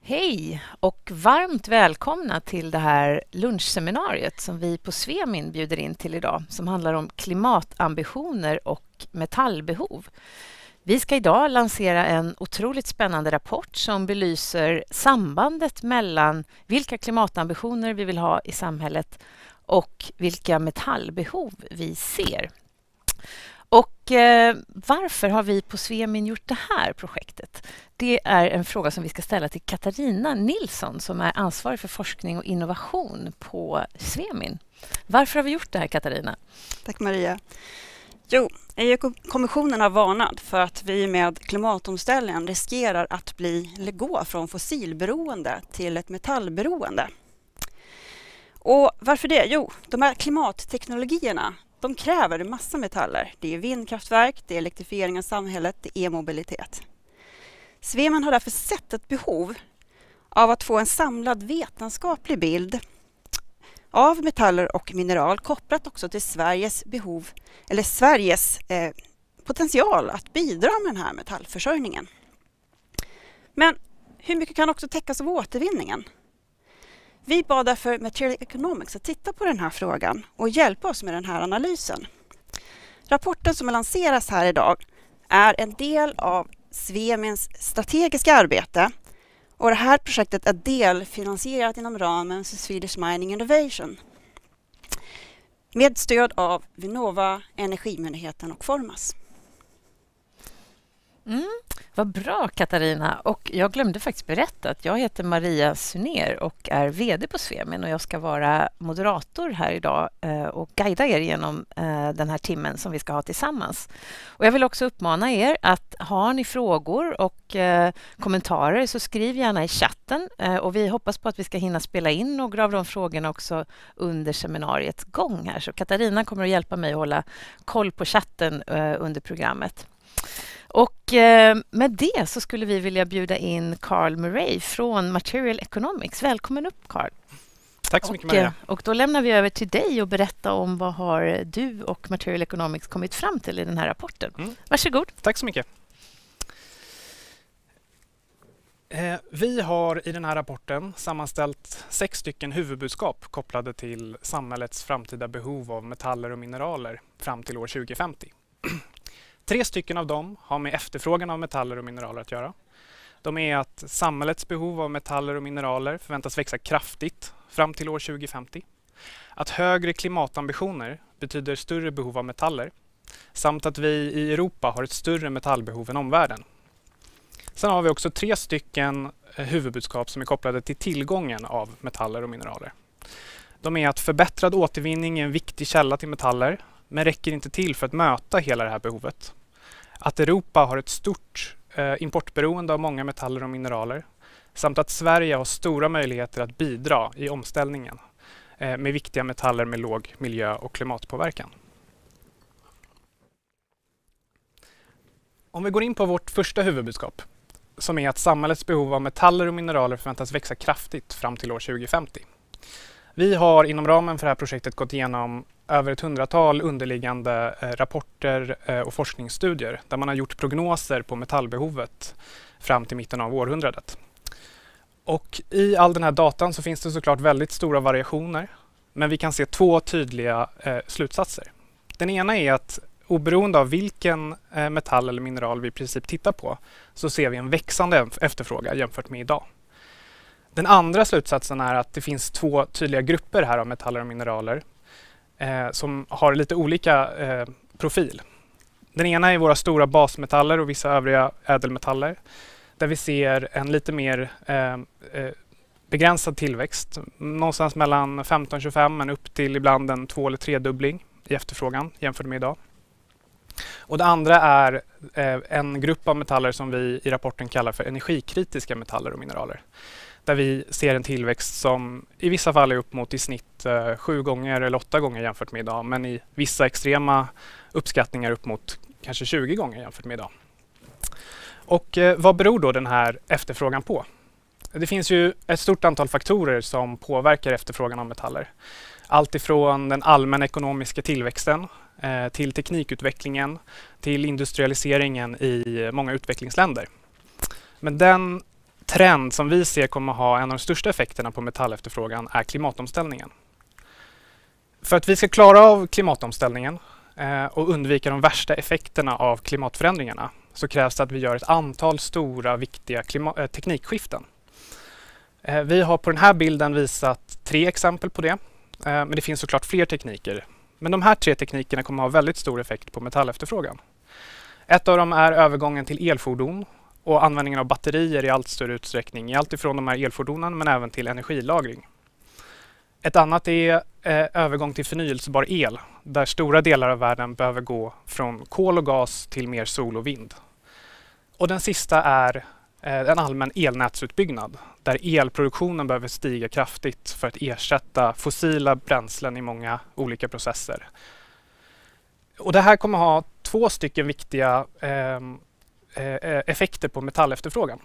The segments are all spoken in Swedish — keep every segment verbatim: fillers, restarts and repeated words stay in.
Hej och varmt välkomna till det här lunchseminariet som vi på Svemin bjuder in till idag, som handlar om klimatambitioner och metallbehov. Vi ska idag lansera en otroligt spännande rapport som belyser sambandet mellan vilka klimatambitioner vi vill ha i samhället och vilka metallbehov vi ser. Och eh, varför har vi på Svemin gjort det här projektet? Det är en fråga som vi ska ställa till Katarina Nilsson som är ansvarig för forskning och innovation på Svemin. Varför har vi gjort det här, Katarina? Tack Maria. Jo, E U-kommissionen har varnat för att vi med klimatomställningen riskerar att bli eller gå från fossilberoende till ett metallberoende. Och varför det? Jo, de här klimatteknologierna de kräver en massa metaller. Det är vindkraftverk, det är elektrifiering av samhället, det är mobilitet. Svemin har därför sett ett behov av att få en samlad vetenskaplig bild av metaller och mineral kopplat också till Sveriges behov eller Sveriges eh, potential att bidra med den här metallförsörjningen. Men hur mycket kan också täckas av återvinningen? Vi bad därför Material Economics att titta på den här frågan och hjälpa oss med den här analysen. Rapporten som lanseras här idag är en del av Svemins strategiska arbete och det här projektet är delfinansierat inom ramen för Swedish Mining Innovation med stöd av Vinnova, Energimyndigheten och Formas. Mm, vad bra, Katarina. Och jag glömde faktiskt berätta att jag heter Maria Suner och är vd på Svemin och jag ska vara moderator här idag eh, och guida er genom eh, den här timmen som vi ska ha tillsammans. Och jag vill också uppmana er att har ni frågor och eh, kommentarer så skriv gärna i chatten eh, och vi hoppas på att vi ska hinna spela in några av de frågorna också under seminariets gång här. Så Katarina kommer att hjälpa mig att hålla koll på chatten eh, under programmet. Och eh, med det så skulle vi vilja bjuda in Carl Murray från Material Economics. Välkommen upp, Carl. Tack så mycket, och, Maria. Och då lämnar vi över till dig och berätta om vad har du och Material Economics kommit fram till i den här rapporten. Mm. Varsågod. Tack så mycket. Eh, vi har i den här rapporten sammanställt sex stycken huvudbudskap kopplade till samhällets framtida behov av metaller och mineraler fram till år tjugo femtio. Tre stycken av dem har med efterfrågan av metaller och mineraler att göra. De är att samhällets behov av metaller och mineraler förväntas växa kraftigt fram till år tjugo femtio. Att högre klimatambitioner betyder större behov av metaller. Samt att vi i Europa har ett större metallbehov än omvärlden. Sen har vi också tre stycken huvudbudskap som är kopplade till tillgången av metaller och mineraler. De är att förbättrad återvinning är en viktig källa till metaller men räcker inte till för att möta hela det här behovet. Att Europa har ett stort eh, importberoende av många metaller och mineraler samt att Sverige har stora möjligheter att bidra i omställningen eh, med viktiga metaller med låg miljö- och klimatpåverkan. Om vi går in på vårt första huvudbudskap som är att samhällets behov av metaller och mineraler förväntas växa kraftigt fram till år tjugo femtio. Vi har inom ramen för det här projektet gått igenom över ett hundratal underliggande eh, rapporter eh, och forskningsstudier där man har gjort prognoser på metallbehovet fram till mitten av århundradet. Och i all den här datan så finns det såklart väldigt stora variationer, men vi kan se två tydliga eh, slutsatser. Den ena är att oberoende av vilken eh, metall eller mineral vi i princip tittar på så ser vi en växande efterfrågan jämfört med idag. Den andra slutsatsen är att det finns två tydliga grupper här av metaller och mineraler eh, som har lite olika eh, profil. Den ena är våra stora basmetaller och vissa övriga ädelmetaller där vi ser en lite mer eh, eh, begränsad tillväxt. Någonstans mellan femton till tjugofem men upp till ibland en två- eller tredubbling i efterfrågan jämfört med idag. Och det andra är eh, en grupp av metaller som vi i rapporten kallar för energikritiska metaller och mineraler. Där vi ser en tillväxt som i vissa fall är upp mot i snitt eh, sju gånger eller åtta gånger jämfört med idag. Men i vissa extrema uppskattningar upp mot kanske tjugo gånger jämfört med idag. Och eh, vad beror då den här efterfrågan på? Det finns ju ett stort antal faktorer som påverkar efterfrågan av metaller. Allt ifrån den allmänna ekonomiska tillväxten eh, till teknikutvecklingen till industrialiseringen i många utvecklingsländer. Men den trend som vi ser kommer ha en av de största effekterna på metallefterfrågan är klimatomställningen. För att vi ska klara av klimatomställningen eh, och undvika de värsta effekterna av klimatförändringarna så krävs det att vi gör ett antal stora viktiga klima- eh, teknikskiften. Eh, vi har på den här bilden visat tre exempel på det, eh, men det finns såklart fler tekniker. Men de här tre teknikerna kommer ha väldigt stor effekt på metallefterfrågan. Ett av dem är övergången till elfordon och användningen av batterier i allt större utsträckning i allt ifrån de här elfordonen men även till energilagring. Ett annat är eh, övergång till förnyelsebar el där stora delar av världen behöver gå från kol och gas till mer sol och vind. Och den sista är eh, en allmän elnätsutbyggnad där elproduktionen behöver stiga kraftigt för att ersätta fossila bränslen i många olika processer. Och det här kommer ha två stycken viktiga eh, eh, effekter på metallefterfrågan.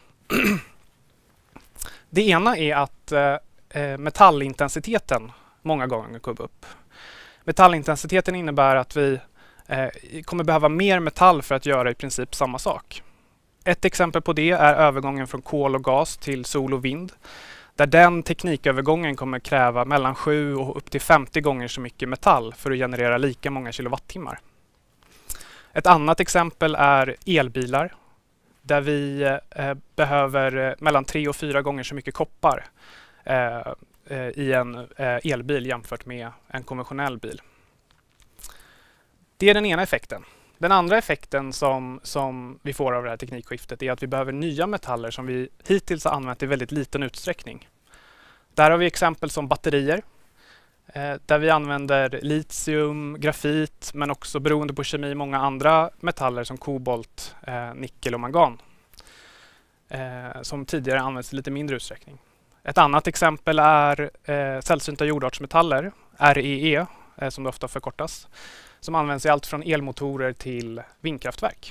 Det ena är att eh, metallintensiteten många gånger kommer upp. Metallintensiteten innebär att vi eh, kommer behöva mer metall för att göra i princip samma sak. Ett exempel på det är övergången från kol och gas till sol och vind. Där den teknikövergången kommer kräva mellan sju och upp till femtio gånger så mycket metall för att generera lika många kilowattimmar. Ett annat exempel är elbilar. Där vi eh, behöver mellan tre och fyra gånger så mycket koppar eh, eh, i en eh, elbil jämfört med en konventionell bil. Det är den ena effekten. Den andra effekten som, som vi får av det här teknikskiftet är att vi behöver nya metaller som vi hittills har använt i väldigt liten utsträckning. Där har vi exempel som batterier. Eh, där vi använder litium, grafit men också beroende på kemi många andra metaller som kobolt, eh, nickel och mangan. Eh, som tidigare används i lite mindre utsträckning. Ett annat exempel är eh, sällsynta jordartsmetaller, R E E, eh, som det ofta förkortas, som används i allt från elmotorer till vindkraftverk.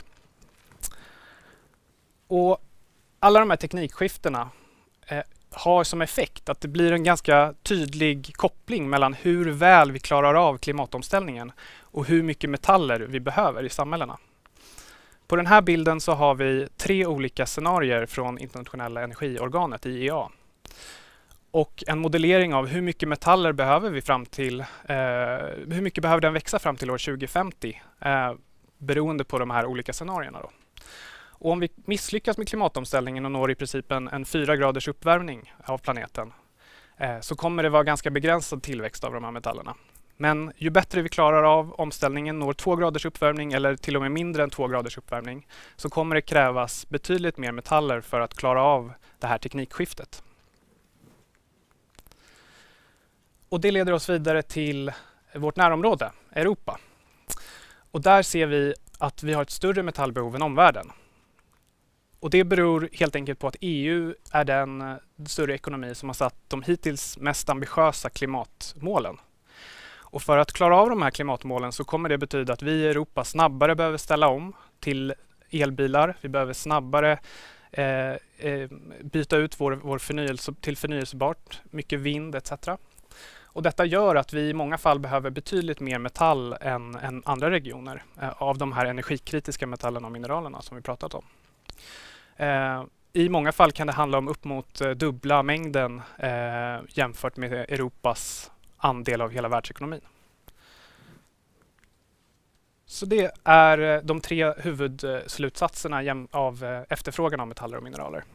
Och alla de här teknikskiftena eh, har som effekt att det blir en ganska tydlig koppling mellan hur väl vi klarar av klimatomställningen och hur mycket metaller vi behöver i samhällena. På den här bilden så har vi tre olika scenarier från internationella energiorganet I E A. Och en modellering av hur mycket metaller behöver vi fram till, eh, hur mycket behöver den växa fram till år tjugo femtio eh, beroende på de här olika scenarierna då. Och om vi misslyckas med klimatomställningen och når i princip en, en fyra graders uppvärmning av planeten eh, så kommer det vara ganska begränsad tillväxt av de här metallerna. Men ju bättre vi klarar av omställningen, når två graders uppvärmning eller till och med mindre än två graders uppvärmning så kommer det krävas betydligt mer metaller för att klara av det här teknikskiftet. Och det leder oss vidare till vårt närområde, Europa. Och där ser vi att vi har ett större metallbehov än omvärlden. Och det beror helt enkelt på att E U är den större ekonomi som har satt de hittills mest ambitiösa klimatmålen. Och för att klara av de här klimatmålen så kommer det betyda att vi i Europa snabbare behöver ställa om till elbilar. Vi behöver snabbare eh, eh, byta ut vår, vår förnyelse till förnyelsebart, mycket vind et cetera. Och detta gör att vi i många fall behöver betydligt mer metall än, än andra regioner eh, av de här energikritiska metallerna och mineralerna som vi pratat om. Eh, I många fall kan det handla om upp mot eh, dubbla mängden eh, jämfört med Europas andel av hela världsekonomin. Så det är eh, de tre huvudslutsatserna av eh, efterfrågan av metaller och mineraler.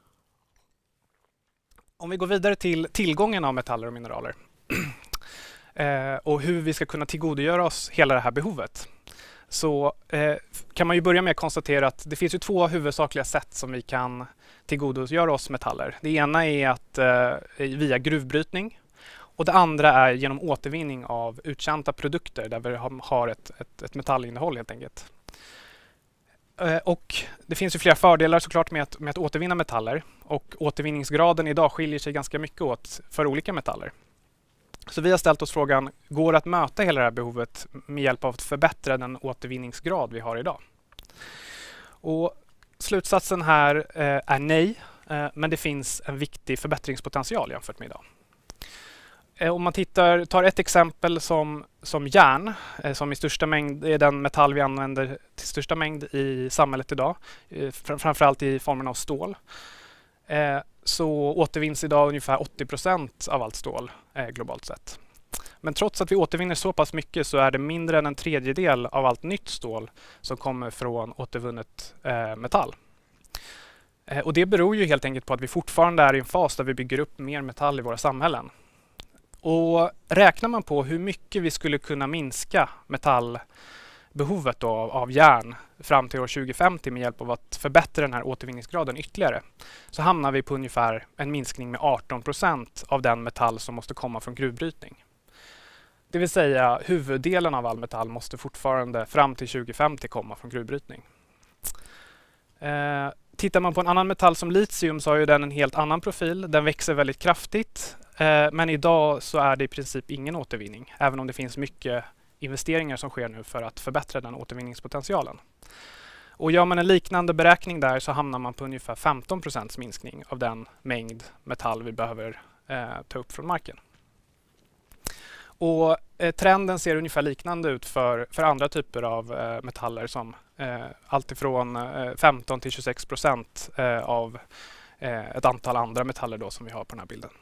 Om vi går vidare till tillgången av metaller och mineraler eh, och hur vi ska kunna tillgodogöra oss hela det här behovet så eh, kan man ju börja med att konstatera att det finns ju två huvudsakliga sätt som vi kan tillgodogöra oss metaller. Det ena är att eh, via gruvbrytning och det andra är genom återvinning av uttjänta produkter där vi har ett, ett, ett metallinnehåll helt enkelt. Eh, och det finns ju flera fördelar såklart med att, med att återvinna metaller och återvinningsgraden idag skiljer sig ganska mycket åt för olika metaller. Så vi har ställt oss frågan, går det att möta hela det här behovet med hjälp av att förbättra den återvinningsgrad vi har idag? Och slutsatsen här eh, är nej, eh, men det finns en viktig förbättringspotential jämfört med idag. Eh, om man tittar, tar ett exempel som, som järn, eh, som i största mängd är den metall vi använder till största mängd i samhället idag, eh, framförallt i formen av stål. eh, så återvinns idag ungefär åttio procent av allt stål eh, globalt sett. Men trots att vi återvinner så pass mycket så är det mindre än en tredjedel av allt nytt stål som kommer från återvunnet eh, metall. Eh, och det beror ju helt enkelt på att vi fortfarande är i en fas där vi bygger upp mer metall i våra samhällen. Och räknar man på hur mycket vi skulle kunna minska metallbehovet då av, av järn fram till år tjugo femtio med hjälp av att förbättra den här återvinningsgraden ytterligare, så hamnar vi på ungefär en minskning med arton procent av den metall som måste komma från gruvbrytning. Det vill säga huvuddelen av all metall måste fortfarande fram till tjugo femtio komma från gruvbrytning. Eh, tittar man på en annan metall som litium så har ju den en helt annan profil. Den växer väldigt kraftigt, eh, men idag så är det i princip ingen återvinning, även om det finns mycket investeringar som sker nu för att förbättra den återvinningspotentialen. Och gör man en liknande beräkning där så hamnar man på ungefär femton procents minskning av den mängd metall vi behöver eh, ta upp från marken. Och eh, trenden ser ungefär liknande ut för, för andra typer av eh, metaller som eh, alltifrån eh, femton till tjugosex procent eh, av eh, ett antal andra metaller då som vi har på den här bilden.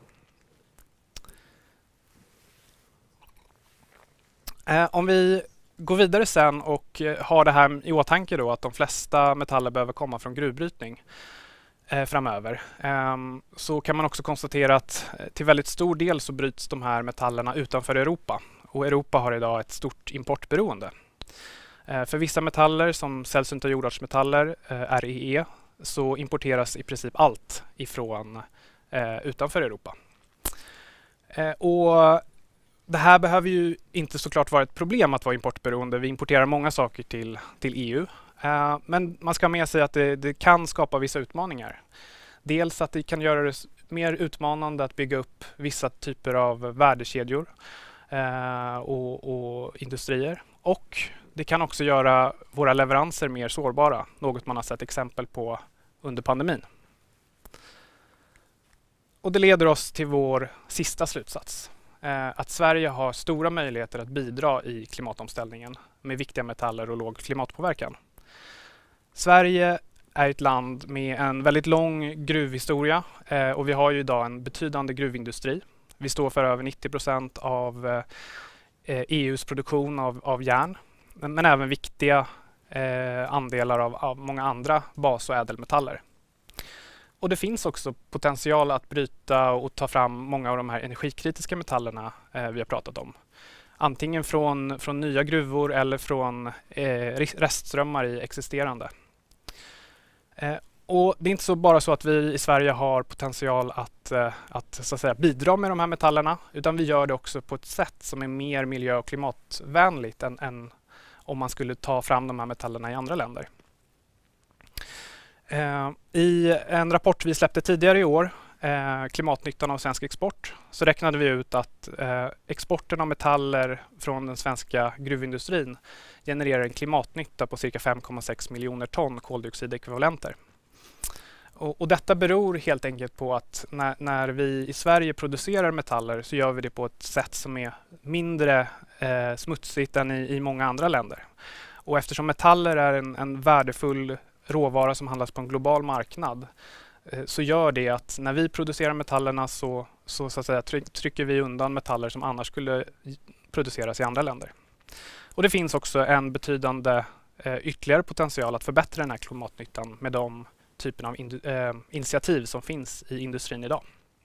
Eh, om vi går vidare sen och eh, har det här i åtanke då att de flesta metaller behöver komma från gruvbrytning eh, framöver, eh, så kan man också konstatera att eh, till väldigt stor del så bryts de här metallerna utanför Europa. Och Europa har idag ett stort importberoende. Eh, för vissa metaller som sällsynta jordartsmetaller, eh, R E E, så importeras i princip allt ifrån eh, utanför Europa. Eh, och Det här behöver ju inte såklart vara ett problem att vara importberoende. Vi importerar många saker till, till E U. Uh, men man ska ha med sig att det, det kan skapa vissa utmaningar. Dels att det kan göra det mer utmanande att bygga upp vissa typer av värdekedjor uh, och, och industrier. Och det kan också göra våra leveranser mer sårbara. Något man har sett exempel på under pandemin. Och det leder oss till vår sista slutsats. Att Sverige har stora möjligheter att bidra i klimatomställningen med viktiga metaller och låg klimatpåverkan. Sverige är ett land med en väldigt lång gruvhistoria och vi har ju idag en betydande gruvindustri. Vi står för över nittio procent av E U:s produktion av, av järn, men, men även viktiga eh, andelar av, av många andra bas- och ädelmetaller. Och det finns också potential att bryta och ta fram många av de här energikritiska metallerna eh, vi har pratat om. Antingen från, från nya gruvor eller från eh, restströmmar i existerande. Eh, och det är inte så bara så att vi i Sverige har potential att, eh, att, så att säga, bidra med de här metallerna, utan vi gör det också på ett sätt som är mer miljö- och klimatvänligt än, än om man skulle ta fram de här metallerna i andra länder. Eh, I en rapport vi släppte tidigare i år, eh, Klimatnyttan av svensk export, så räknade vi ut att eh, exporten av metaller från den svenska gruvindustrin genererar en klimatnytta på cirka fem komma sex miljoner ton koldioxidekvivalenter. Och, och detta beror helt enkelt på att när, när vi i Sverige producerar metaller så gör vi det på ett sätt som är mindre eh, smutsigt än i, i många andra länder. Och eftersom metaller är en, en värdefull råvara som handlas på en global marknad, eh, så gör det att när vi producerar metallerna så, så, så att säga, tryck, trycker vi undan metaller som annars skulle produceras i andra länder. Och det finns också en betydande eh, ytterligare potential att förbättra den här klimatnyttan med de typen av in, eh, initiativ som finns i industrin idag.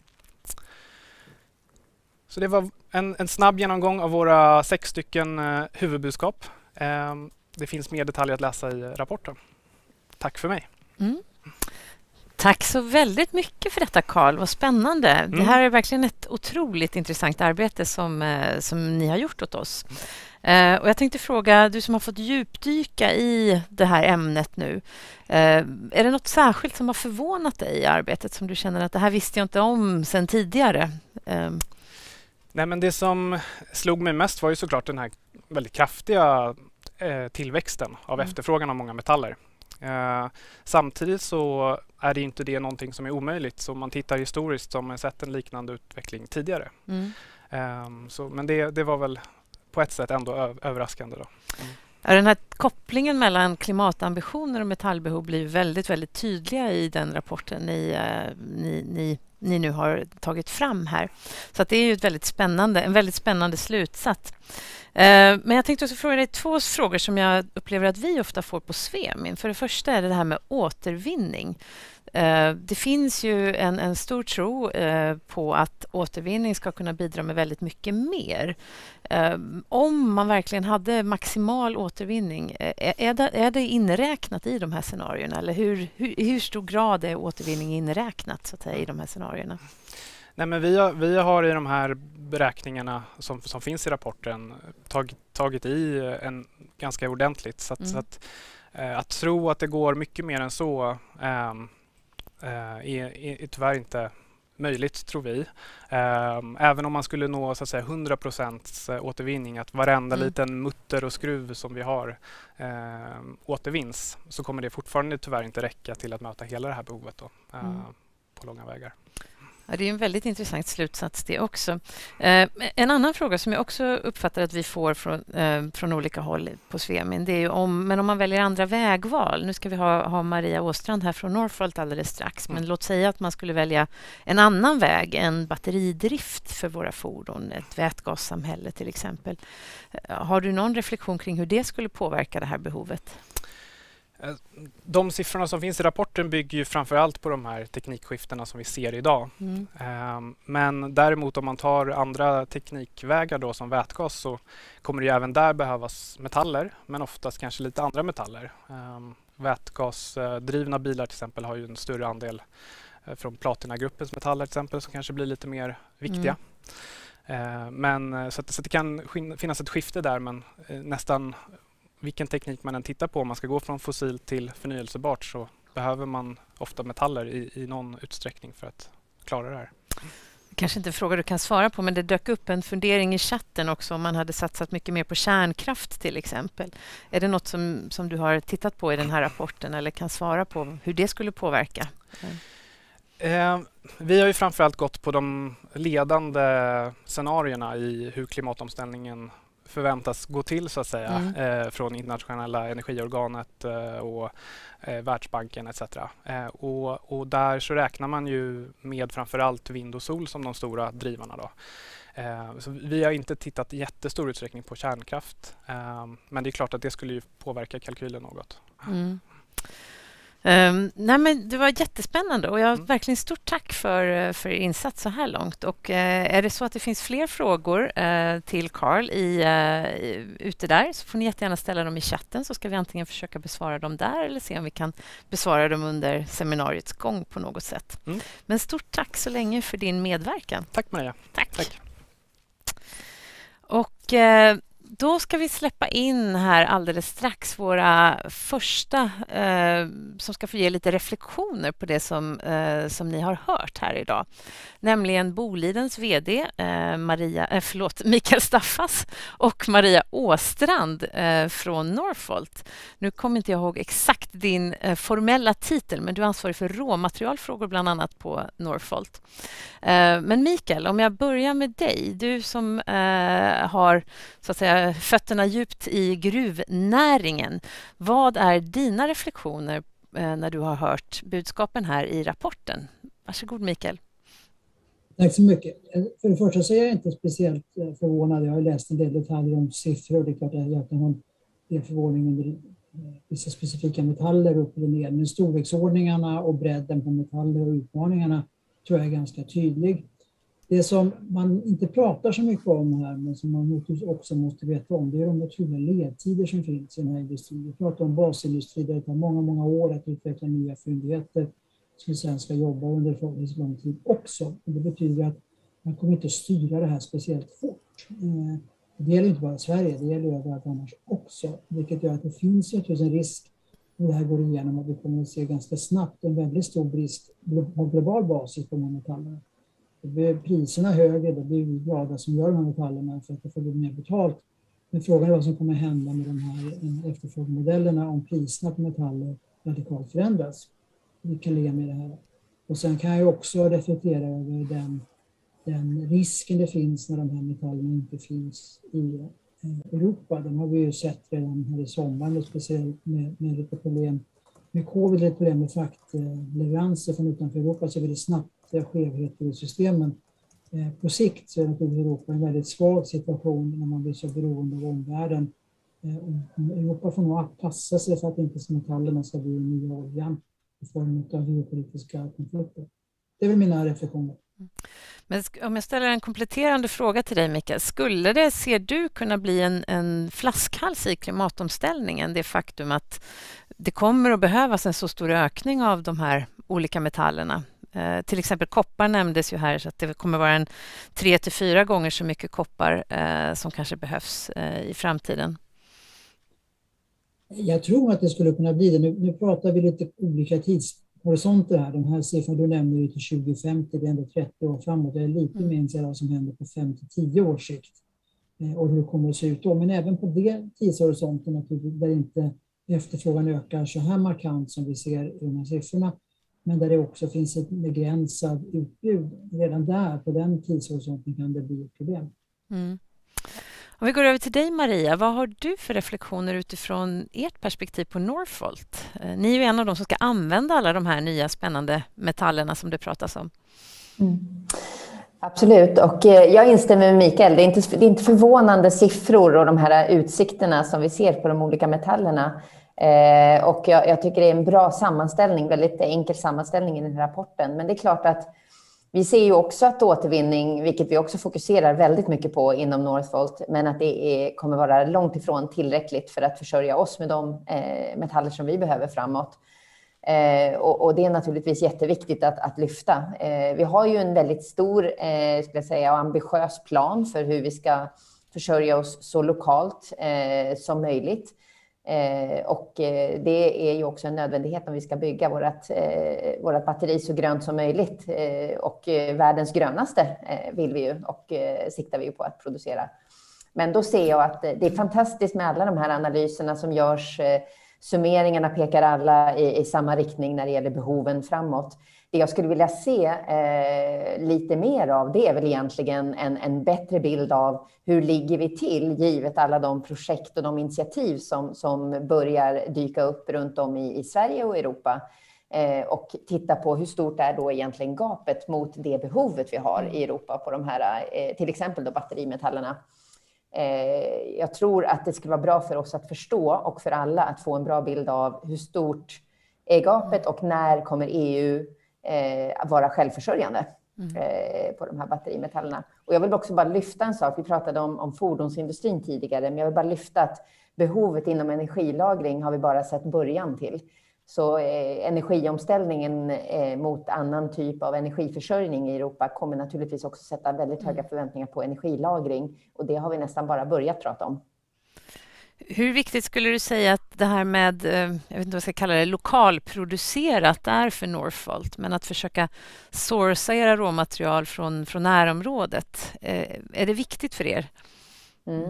Så det var en, en snabb genomgång av våra sex stycken eh, huvudbudskap. Eh, det finns mer detaljer att läsa i rapporten. Tack för mig. Mm. Tack så väldigt mycket för detta, Carl. Vad spännande. Mm. Det här är verkligen ett otroligt intressant arbete som, eh, som ni har gjort åt oss. Eh, och jag tänkte fråga, du som har fått djupdyka i det här ämnet nu. Eh, är det något särskilt som har förvånat dig i arbetet som du känner att det här visste jag inte om sedan tidigare? Eh. Nej, men det som slog mig mest var ju såklart den här väldigt kraftiga eh, tillväxten av mm. efterfrågan av många metaller. Eh, samtidigt så är det inte det någonting som är omöjligt. Så om man tittar historiskt så har man sett en liknande utveckling tidigare. Mm. Eh, så, men det, det var väl på ett sätt ändå ö- överraskande då. Mm. Ja, den här kopplingen mellan klimatambitioner och metallbehov blir väldigt, väldigt tydliga i den rapporten ni, ni, ni, ni nu har tagit fram här. Så att det är ju ett väldigt spännande, en väldigt spännande slutsats. Men jag tänkte också fråga dig två frågor som jag upplever att vi ofta får på Svemin. För det första är det här med återvinning. Det finns ju en, en stor tro på att återvinning ska kunna bidra med väldigt mycket mer. Om man verkligen hade maximal återvinning, är det, är det inräknat i de här scenarierna? Eller hur, hur, i hur stor grad är återvinning inräknat så att säga, i de här scenarierna? Nej, men vi, har, vi har i de här beräkningarna som, som finns i rapporten tag, tagit i en ganska ordentligt. Så att, mm. så att, eh, att tro att det går mycket mer än så eh, är, är, är tyvärr inte möjligt, tror vi. Eh, även om man skulle nå så att säga, hundra procent återvinning, att varenda mm. liten mutter och skruv som vi har eh, återvinns, så kommer det fortfarande tyvärr inte räcka till att möta hela det här behovet då, eh, mm. på långa vägar. Ja, det är en väldigt intressant slutsats det också. Eh, en annan fråga som jag också uppfattar att vi får från, eh, från olika håll på Svemin, det är ju om, men om man väljer andra vägval. Nu ska vi ha, ha Maria Åstrand här från Northvolt alldeles strax, men mm. låt säga att man skulle välja en annan väg än batteridrift för våra fordon, ett vätgassamhälle till exempel. Har du någon reflektion kring hur det skulle påverka det här behovet? De siffrorna som finns i rapporten bygger ju framför allt på de här teknikskiftena som vi ser idag. Mm. Men däremot om man tar andra teknikvägar då som vätgas, så kommer det ju även där behövas metaller, men oftast kanske lite andra metaller. Vätgasdrivna bilar till exempel har ju en större andel från platinagruppens metaller till exempel, som kanske blir lite mer viktiga. Mm. Men, så, att, så att det kan finnas ett skifte där, men nästan vilken teknik man än tittar på, om man ska gå från fossil till förnyelsebart, så behöver man ofta metaller i, i någon utsträckning för att klara det här. Kanske inte en fråga du kan svara på, men det dök upp en fundering i chatten också om man hade satsat mycket mer på kärnkraft till exempel. Är det något som, som du har tittat på i den här rapporten eller kan svara på hur det skulle påverka? Mm. Eh, vi har ju framförallt gått på de ledande scenarierna i hur klimatomställningen förväntas gå till så att säga, mm. eh, från internationella energiorganet eh, och eh, Världsbanken et cetera. Eh, och, och där så räknar man ju med framförallt vind och sol som de stora drivarna då. Eh, så vi har inte tittat i jättestor utsträckning på kärnkraft, eh, men det är klart att det skulle ju påverka kalkylen något. Mm. Um, nej men det var jättespännande och jag har mm. verkligen stort tack för, för insats så här långt. Och uh, är det så att det finns fler frågor uh, till Carl i, uh, ute där, så får ni jättegärna ställa dem i chatten, så ska vi antingen försöka besvara dem där eller se om vi kan besvara dem under seminariets gång på något sätt. Mm. Men stort tack så länge för din medverkan. Tack Maria. Tack. tack. Och uh, då ska vi släppa in här alldeles strax våra första eh, som ska få ge lite reflektioner på det som, eh, som ni har hört här idag. Nämligen Bolidens vd eh, Maria, eh, förlåt, Mikael Staffas och Maria Åstrand eh, från Northvolt. Nu kommer inte jag ihåg exakt din eh, formella titel, men du är ansvarig för råmaterialfrågor bland annat på Northvolt. Eh, men Mikael, om jag börjar med dig, du som eh, har så att säga fötterna djupt i gruvnäringen. Vad är dina reflektioner eh, när du har hört budskapen här i rapporten? Varsågod Mikael. Tack så mycket. För det första så är jag inte speciellt förvånad. Jag har läst en del detaljer om siffror. Det är klart att jag kan ha en del förvåning under vissa specifika metaller upp eller ner. Men storleksordningarna och bredden på metaller och utmaningarna tror jag är ganska tydlig. Det som man inte pratar så mycket om här, men som man också måste veta om, det är de otroliga ledtider som finns i den här industrin. Vi pratar om basindustri där det tar många, många år att utveckla nya fyndigheter som sen ska jobba under förhållandevis lång tid också. Och det betyder att man kommer inte att styra det här speciellt fort. Det gäller inte bara Sverige, det gäller överallt annars också. Vilket gör att det finns en risk när det här går igenom att vi kommer att se ganska snabbt en väldigt stor brist på global basis på de här metallerna. Då blir priserna högre, då blir vi glada som gör de här metallerna för att det får bli mer betalt. Men frågan är vad som kommer hända med de här efterfrågemodellerna om priserna på metaller radikalt förändras. Vi kan leva med det här. Och sen kan jag också reflektera över den, den risken det finns när de här metallerna inte finns i Europa. Den har vi ju sett redan här i sommar, speciellt med, med lite problem med covid, lite problem med fraktleveranser från utanför Europa, så är det snabbt skevheter i systemen. På sikt så är naturligtvis Europa en väldigt svag situation när man blir så beroende av omvärlden. Europa får nog passa sig för att inte metallerna ska bli nya oljan i form av geopolitiska konflikter. Det är väl mina reflektioner. Men om jag ställer en kompletterande fråga till dig, Mikael, skulle det, ser du, kunna bli en, en flaskhals i klimatomställningen, det faktum att det kommer att behövas en så stor ökning av de här olika metallerna? Eh, till exempel koppar nämndes ju här, så att det kommer vara en tre till fyra gånger så mycket koppar eh, som kanske behövs eh, i framtiden. Jag tror att det skulle kunna bli det. Nu, nu pratar vi lite olika tidshorisonter här. De här siffrorna du nämner ju till tjugo femtio, det är ändå trettio år framåt. Jag är lite mer intresserad av vad som händer på fem till tio års sikt eh, och hur det kommer att se ut då. Men även på det tidshorisonten naturligtvis, där inte efterfrågan ökar så här markant som vi ser i de här siffrorna, men där det också finns ett begränsat utbud. Redan där, på den tidshorisonten, kan det bli ett problem. Mm. Om vi går över till dig, Maria, vad har du för reflektioner utifrån ert perspektiv på Northvolt? Ni är ju en av de som ska använda alla de här nya spännande metallerna som det pratas om. Mm. Absolut, och jag instämmer med Mikael. Det är, inte, det är inte förvånande siffror och de här utsikterna som vi ser på de olika metallerna. Eh, och jag, jag tycker det är en bra sammanställning, väldigt enkel sammanställning i den här rapporten. Men det är klart att vi ser ju också att återvinning, vilket vi också fokuserar väldigt mycket på inom Northvolt, men att det är, kommer vara långt ifrån tillräckligt för att försörja oss med de eh, metaller som vi behöver framåt. Eh, och, och det är naturligtvis jätteviktigt att, att lyfta. Eh, vi har ju en väldigt stor, eh, skulle jag säga, och ambitiös plan för hur vi ska försörja oss så lokalt eh, som möjligt. Eh, och eh, det är ju också en nödvändighet om vi ska bygga vårat, eh, vårat batteri så grönt som möjligt. Eh, och eh, världens grönaste eh, vill vi ju och eh, siktar vi ju på att producera. Men då ser jag att det är fantastiskt med alla de här analyserna som görs. Eh, summeringarna pekar alla i, i samma riktning när det gäller behoven framåt. Det jag skulle vilja se eh, lite mer av, det är väl egentligen en, en bättre bild av hur ligger vi till givet alla de projekt och de initiativ som, som börjar dyka upp runt om i, i Sverige och Europa. Eh, och titta på hur stort är då egentligen gapet mot det behovet vi har i Europa på de här, eh, till exempel då batterimetallerna. Eh, jag tror att det skulle vara bra för oss att förstå och för alla att få en bra bild av hur stort är gapet och när kommer E U Eh, att vara självförsörjande mm. eh, på de här batterimetallerna. Och jag vill också bara lyfta en sak. Vi pratade om, om fordonsindustrin tidigare, men jag vill bara lyfta att behovet inom energilagring har vi bara sett början till. Så eh, energiomställningen eh, mot annan typ av energiförsörjning i Europa kommer naturligtvis också sätta väldigt höga förväntningar på energilagring. Och det har vi nästan bara börjat prata om. Hur viktigt skulle du säga att det här med, jag vet inte vad jag ska kalla det, lokalproducerat är för Northvolt, men att försöka sourca era råmaterial från, från närområdet, eh, är det viktigt för er? Mm.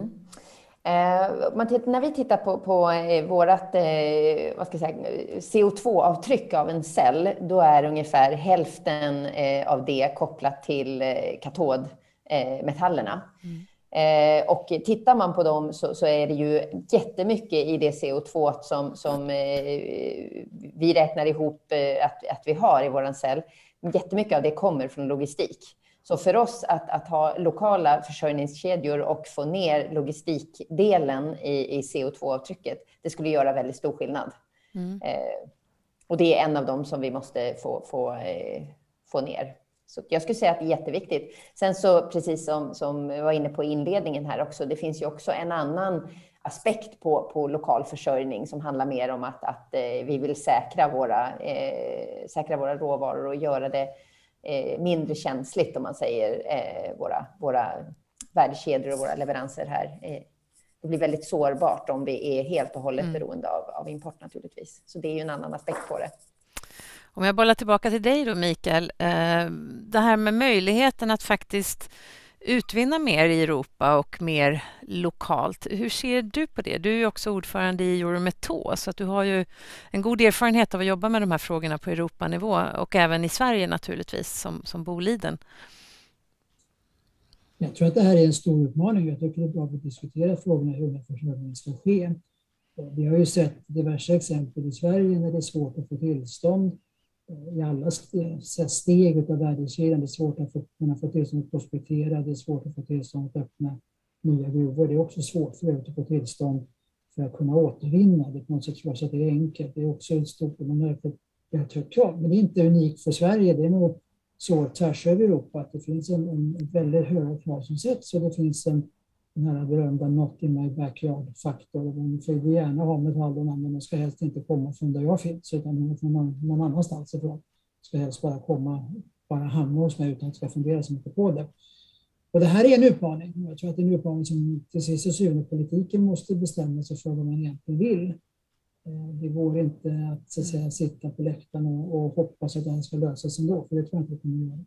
Eh, man tittar, när vi tittar på, på eh, vårat eh, vad ska jag säga, C O två-avtryck av en cell, då är ungefär hälften eh, av det kopplat till eh, katodmetallerna. Mm. Eh, och tittar man på dem så, så är det ju jättemycket i det C O två som, som eh, vi räknar ihop eh, att, att vi har i våran cell. Jättemycket av det kommer från logistik. Så för oss att, att ha lokala försörjningskedjor och få ner logistikdelen i, i C O två-avtrycket, det skulle göra väldigt stor skillnad. Mm. Eh, och det är en av dem som vi måste få, få, eh, få ner. Så jag skulle säga att det är jätteviktigt. Sen så, precis som, som jag var inne på i inledningen här också, det finns ju också en annan aspekt på, på lokal försörjning som handlar mer om att, att eh, vi vill säkra våra, eh, säkra våra råvaror och göra det eh, mindre känsligt, om man säger, eh, våra, våra värdekedjor och våra leveranser här. Eh, det blir väldigt sårbart om vi är helt och hållet mm. beroende av, av import naturligtvis. Så det är ju en annan aspekt på det. Om jag bollar tillbaka till dig då, Mikael, det här med möjligheten att faktiskt utvinna mer i Europa och mer lokalt. Hur ser du på det? Du är ju också ordförande i Eurometaux, så att du har ju en god erfarenhet av att jobba med de här frågorna på Europanivå och även i Sverige naturligtvis som, som Boliden. Ja, Jag tror att det här är en stor utmaning. Jag tycker det är bra att vi diskuterar frågorna hur den här försörjningen ska ske. Vi har ju sett diverse exempel i Sverige när det är svårt att få tillstånd i alla steg av värdekedjan. Det är svårt att få, kunna få tillstånd att prospektera, det är svårt att få tillstånd att öppna nya gruvor. Det är också svårt för att få tillstånd för att kunna återvinna. Det är på något sätt så att det är enkelt. Det är också ett stort problem. Det är ett högt krav. Men det är inte unikt för Sverige. Det är nog så tvärs över Europa att det finns en, en, en väldigt hög krav som sätts. Och det finns en, den här berömda not in my backyard-faktor. Man får gärna ha metallerna, men de ska helst inte komma från där jag finns, utan från någon, någon annanstans ifrån. De ska helst bara komma, bara hamna hos mig utan att ska fundera så mycket på det. Och det här är en utmaning. Jag tror att det är en utmaning som till sist och syvende politiken måste bestämma sig för vad man egentligen vill. Det går inte att, så att säga, sitta på läktaren och, och hoppas att det här ska lösas ändå, för det tror jag inte det kommer att göra.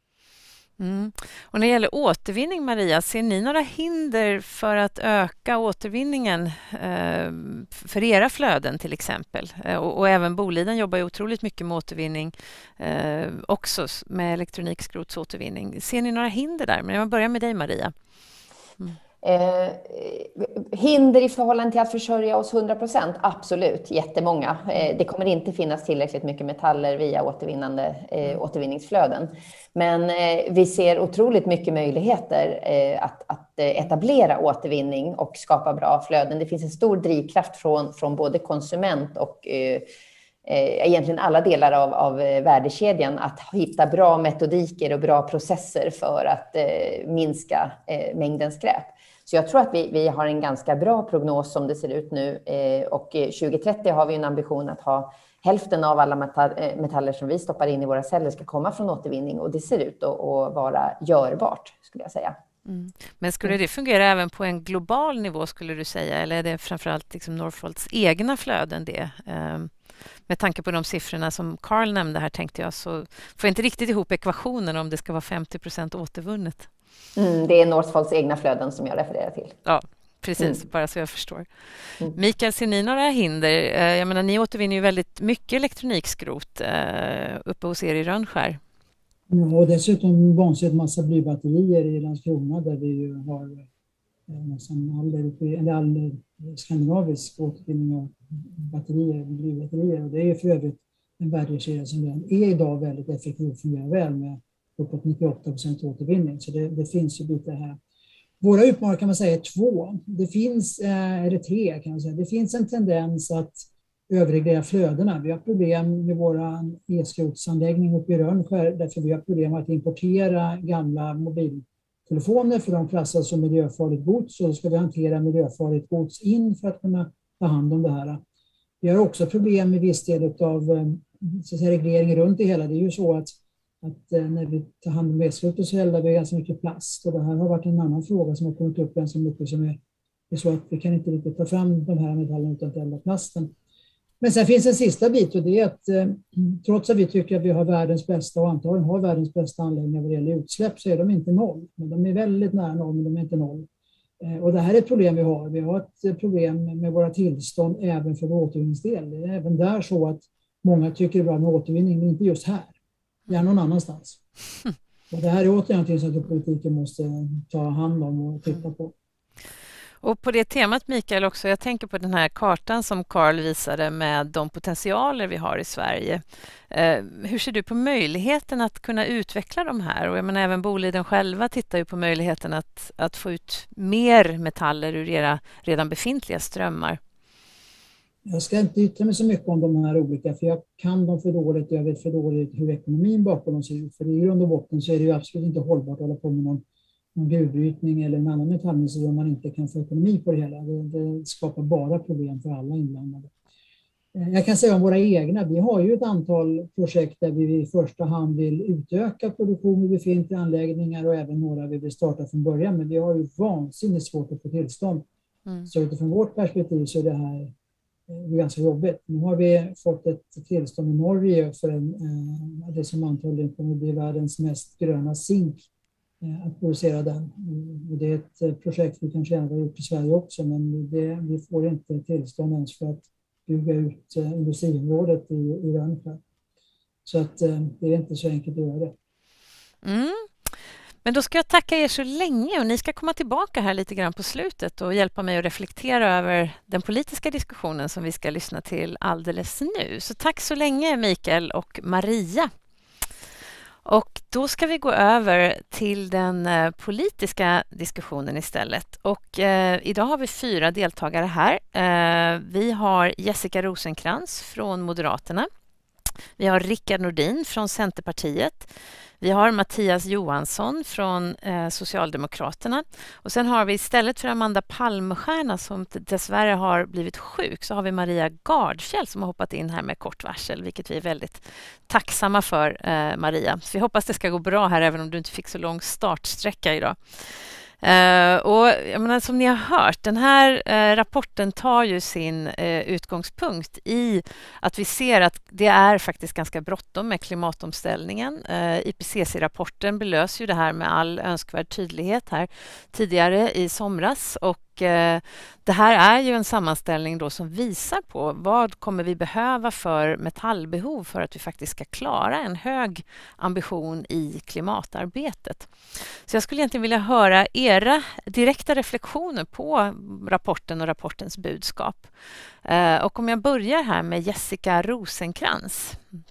Mm. Och när det gäller återvinning, Maria, ser ni några hinder för att öka återvinningen eh, för era flöden till exempel? Eh, och, och även Boliden jobbar ju otroligt mycket med återvinning eh, också med elektronikskrotsåtervinning. Ser ni några hinder där? Men jag börjar med dig, Maria. Mm. Eh, hinder i förhållande till att försörja oss hundra procent? Absolut, jättemånga. Eh, det kommer inte finnas tillräckligt mycket metaller via återvinnande, eh, återvinningsflöden. Men eh, vi ser otroligt mycket möjligheter eh, att, att etablera återvinning och skapa bra flöden. Det finns en stor drivkraft från, från både konsument och eh, egentligen alla delar av, av värdekedjan att hitta bra metodiker och bra processer för att eh, minska eh, mängden skräp. Så jag tror att vi, vi har en ganska bra prognos som det ser ut nu eh, och tjugo trettio har vi en ambition att ha hälften av alla metall, eh, metaller som vi stoppar in i våra celler ska komma från återvinning, och det ser ut att, att vara görbart, skulle jag säga. Mm. Men skulle det fungera även på en global nivå, skulle du säga, eller är det framförallt liksom Northvolts egna flöden det? Um, med tanke på de siffrorna som Carl nämnde här, tänkte jag, så får jag inte riktigt ihop ekvationen om det ska vara femtio procent återvunnet. Mm, det är Northvolts egna flöden som jag refererar till. Ja, precis, mm. bara så jag förstår. Mm. Mikael, ser ni några hinder? Jag menar, ni återvinner ju väldigt mycket elektronikskrot uppe hos er i Rönnskär. Ja, och dessutom vansinnigt massa blybatterier i Landskrona, där vi ju har nästan all, eller all skandinavisk återvinning av batterier, blybatterier. Och det är för övrigt en värdekedja som redan är idag väldigt effektiv och fungerar väl med uppåt nittioåtta procent återvinning. Så det, det finns ju lite här. Våra utmaningar kan man säga är två. Det finns, eh, eller tre kan man säga. Det finns en tendens att överreglera flödena. Vi har problem med våra e-skrotsanläggning uppe i Rönnskär, därför vi har problem att importera gamla mobiltelefoner för de klassas som miljöfarligt gods, och då ska vi hantera miljöfarligt gods in för att kunna ta hand om det här. Vi har också problem med viss del av så att säga, reglering runt det hela. Det är ju så att, att när vi tar hand om e-skrot så häller vi ganska mycket plast, och det här har varit en annan fråga som har kommit upp ganska mycket, som är, är så att vi kan inte riktigt ta fram de här metallerna utan att elda plasten. Men sen finns en sista bit, och det är att eh, trots att vi tycker att vi har världens bästa och antagligen har världens bästa anläggningar vad det gäller utsläpp, så är de inte noll. Men de är väldigt nära noll, men de är inte noll. Eh, och det här är ett problem vi har. Vi har ett problem med våra tillstånd även för vår återvinningsdel. Det är även där så att många tycker det är bra med återvinning, men inte just här. Gärna någon annanstans. Och det här är återigen någonting som politiken måste ta hand om och titta på. Och på det temat, Mikael, också, jag tänker på den här kartan som Carl visade med de potentialer vi har i Sverige. Eh, hur ser du på möjligheten att kunna utveckla de här? Och jag menar, även Boliden själva tittar ju på möjligheten att, att få ut mer metaller ur era redan befintliga strömmar. Jag ska inte yttra mig så mycket om de här olika, för jag kan dem för dåligt. Jag vet för dåligt hur ekonomin bakom dem ser ut. För i grund och botten så är det ju absolut inte hållbart att hålla på med någon någon gruvbrytning eller en annan metallmässig där man inte kan få ekonomi på det hela. Det, det skapar bara problem för alla inblandade. Jag kan säga om våra egna, vi har ju ett antal projekt där vi i första hand vill utöka produktion i befintliga anläggningar, och även några vi vill starta från början, men vi har ju vansinnigt svårt att få tillstånd. Mm. Så utifrån vårt perspektiv så är det här är ganska jobbigt. Nu har vi fått ett tillstånd i Norge för en, det som antagligen kommer att bli världens mest gröna zink, att producera den. Och det är ett projekt vi kanske gärna har gjort i Sverige också, men det, vi får inte tillstånd ens för att bygga ut industriområdet i, i Rönnskär. Så att det är inte så enkelt att göra det. Mm. Men då ska jag tacka er så länge och ni ska komma tillbaka här lite grann på slutet och hjälpa mig att reflektera över den politiska diskussionen som vi ska lyssna till alldeles nu. Så tack så länge Mikael och Maria. Och då ska vi gå över till den eh, politiska diskussionen istället. Och eh, idag har vi fyra deltagare här. Eh, vi har Jessica Rosenkrantz från Moderaterna. Vi har Rickard Nordin från Centerpartiet. Vi har Mattias Johansson från eh, Socialdemokraterna. Och sen har vi istället för Amanda Palmstierna som dessvärre har blivit sjuk så har vi Maria Gardfjell som har hoppat in här med kort varsel, vilket vi är väldigt tacksamma för, eh, Maria. Så vi hoppas det ska gå bra här även om du inte fick så lång startsträcka idag. Uh, och jag menar, som ni har hört, den här uh, rapporten tar ju sin uh, utgångspunkt i att vi ser att det är faktiskt ganska bråttom med klimatomställningen. Uh, I P C C-rapporten belös ju det här med all önskvärd tydlighet här tidigare i somras och uh, det här är ju en sammanställning då som visar på vad kommer vi behöva för metallbehov för att vi faktiskt ska klara en hög ambition i klimatarbetet. Så jag skulle egentligen vilja höra era direkta reflektioner på rapporten och rapportens budskap. Uh, och om jag börjar här med Jessica Rosenkrantz.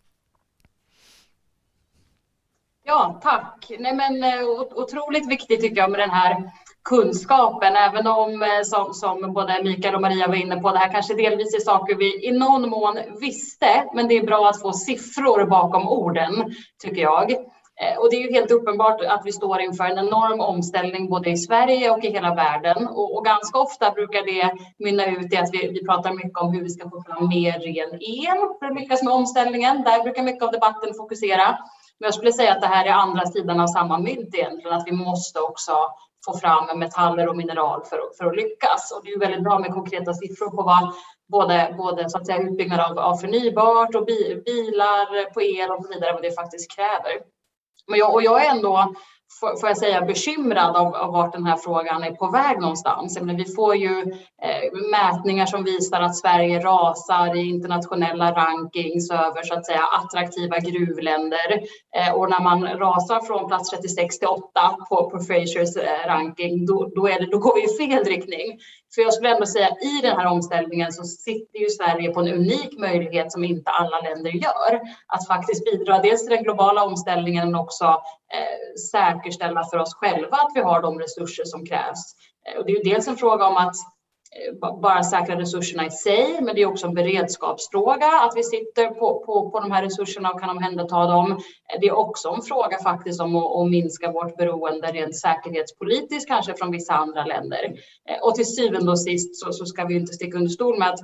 Ja, tack. Nej, men, otroligt viktigt tycker jag med den här kunskapen, även om som, som både Mikael och Maria var inne på, det här kanske delvis är saker vi i någon mån visste, men det är bra att få siffror bakom orden, tycker jag. Och det är ju helt uppenbart att vi står inför en enorm omställning både i Sverige och i hela världen. Och, och ganska ofta brukar det mynna ut i att vi, vi pratar mycket om hur vi ska få fram mer ren el för att lyckas med omställningen. Där brukar mycket av debatten fokusera. Men jag skulle säga att det här är andra sidan av samma mynt egentligen. Att vi måste också få fram metaller och mineral för, för att lyckas. Och det är ju väldigt bra med konkreta siffror på vad både, både så att säga, utbyggnad av, av förnybart och bi, bilar på el och så vidare, vad det faktiskt kräver. Men jag, och jag är ändå, får jag säga, bekymrad av, av vart den här frågan är på väg någonstans. Men vi får ju eh, mätningar som visar att Sverige rasar i internationella rankings över så att säga attraktiva gruvländer. Eh, och när man rasar från plats trettiosex till åtta på, på Frasers eh, ranking, då, då, är det, då går vi i fel riktning. För jag skulle ändå säga att i den här omställningen så sitter ju Sverige på en unik möjlighet som inte alla länder gör. Att faktiskt bidra dels till den globala omställningen men också eh, säkerställa för oss själva att vi har de resurser som krävs. Eh, och det är ju dels en fråga om att eh, bara säkra resurserna i sig, men det är också en beredskapsfråga att vi sitter på, på, på de här resurserna och kan omhänderta dem. Eh, det är också en fråga faktiskt om att, att minska vårt beroende rent säkerhetspolitiskt kanske från vissa andra länder. Eh, och till syvende och sist så, så ska vi inte sticka under stol med att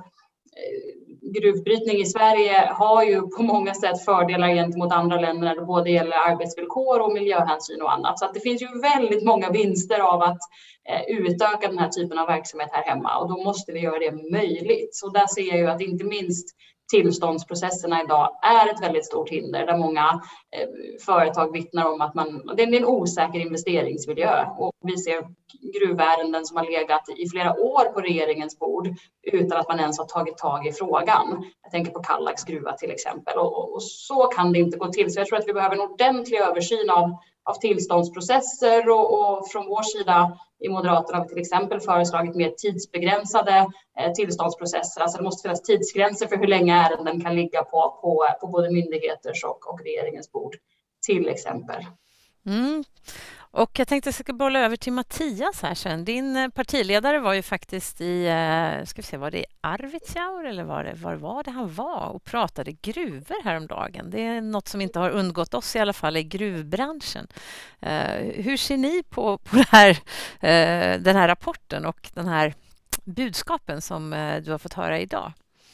gruvbrytning i Sverige har ju på många sätt fördelar gentemot andra länder när det både gäller arbetsvillkor och miljöhänsyn och annat. Så att det finns ju väldigt många vinster av att eh, utöka den här typen av verksamhet här hemma och då måste vi göra det möjligt. Så där ser jag ju att inte minst tillståndsprocesserna idag är ett väldigt stort hinder där många eh, företag vittnar om att man, det är en osäker investeringsmiljö och vi ser gruvärenden som har legat i flera år på regeringens bord utan att man ens har tagit tag i frågan. Jag tänker på Kallax gruva till exempel och, och, och så kan det inte gå till. Så jag tror att vi behöver en ordentlig översyn av, av tillståndsprocesser och, och från vår sida i Moderaterna har vi till exempel föreslagit mer tidsbegränsade eh, tillståndsprocesser. Alltså det måste finnas tidsgränser för hur länge ärenden kan ligga på, på, på både myndigheters och, och regeringens bord till exempel. Mm. Och jag tänkte att jag ska bolla över till Mattias här sen. Din partiledare var ju faktiskt i, ska vi se, var det i Arvidsjaur eller var det, var var det han var och pratade gruvor häromdagen. Det är något som inte har undgått oss i alla fall i gruvbranschen. Uh, hur ser ni på, på det här, uh, den här rapporten och den här budskapen som uh, du har fått höra idag?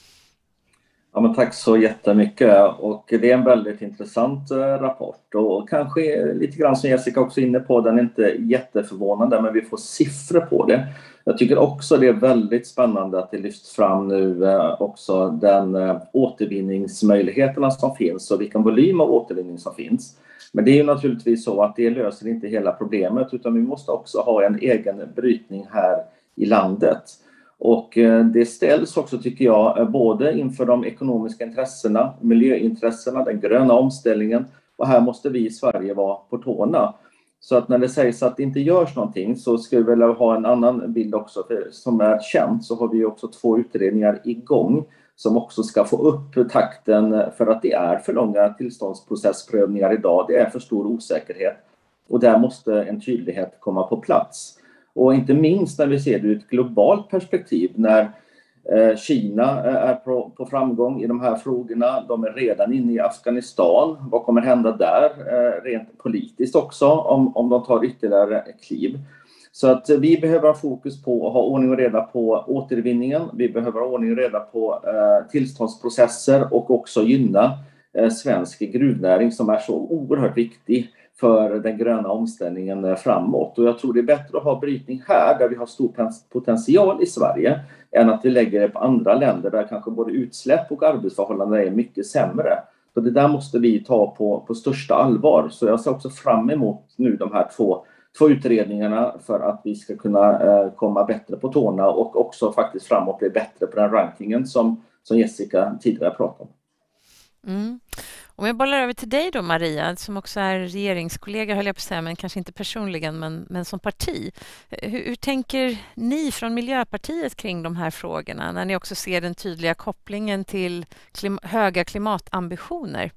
Ja, men tack så jättemycket och det är en väldigt intressant rapport och kanske lite grann som Jessica också är inne på, den är inte jätteförvånande men vi får siffror på det. Jag tycker också det är väldigt spännande att det lyfts fram nu också den återvinningsmöjligheterna som finns och vilken volym av återvinning som finns. Men det är ju naturligtvis så att det löser inte hela problemet utan vi måste också ha en egen brytning här i landet. Och det ställs också tycker jag både inför de ekonomiska intressena, miljöintressena, den gröna omställningen och här måste vi i Sverige vara på tårna. Så att när det sägs att det inte görs någonting så skulle vi vilja ha en annan bild också. För som är känt så har vi också två utredningar igång som också ska få upp takten, för att det är för långa tillståndsprocessprövningar idag. Det är för stor osäkerhet och där måste en tydlighet komma på plats. Och inte minst när vi ser det ur ett globalt perspektiv, när Kina är på framgång i de här frågorna. De är redan inne i Afghanistan. Vad kommer hända där rent politiskt också om, om de tar ytterligare kliv? Så att vi behöver ha fokus på att ha ordning och reda på återvinningen. Vi behöver ha ordning och reda på eh, tillståndsprocesser och också gynna eh, svensk gruvnäring som är så oerhört viktig för den gröna omställningen framåt. Och jag tror det är bättre att ha brytning här där vi har stor potential i Sverige än att vi lägger det på andra länder där kanske både utsläpp och arbetsförhållanden är mycket sämre. Så det där måste vi ta på, på största allvar. Så jag ser också fram emot nu de här två, två utredningarna för att vi ska kunna eh, komma bättre på tårna och också faktiskt framåt bli bättre på den rankingen som, som Jessica tidigare pratade om. Mm. Om jag bollar över till dig då, Maria, som också är regeringskollega, höll jag på att säga, men kanske inte personligen, men, men som parti. Hur, hur tänker ni från Miljöpartiet kring de här frågorna när ni också ser den tydliga kopplingen till klim- höga klimatambitioner?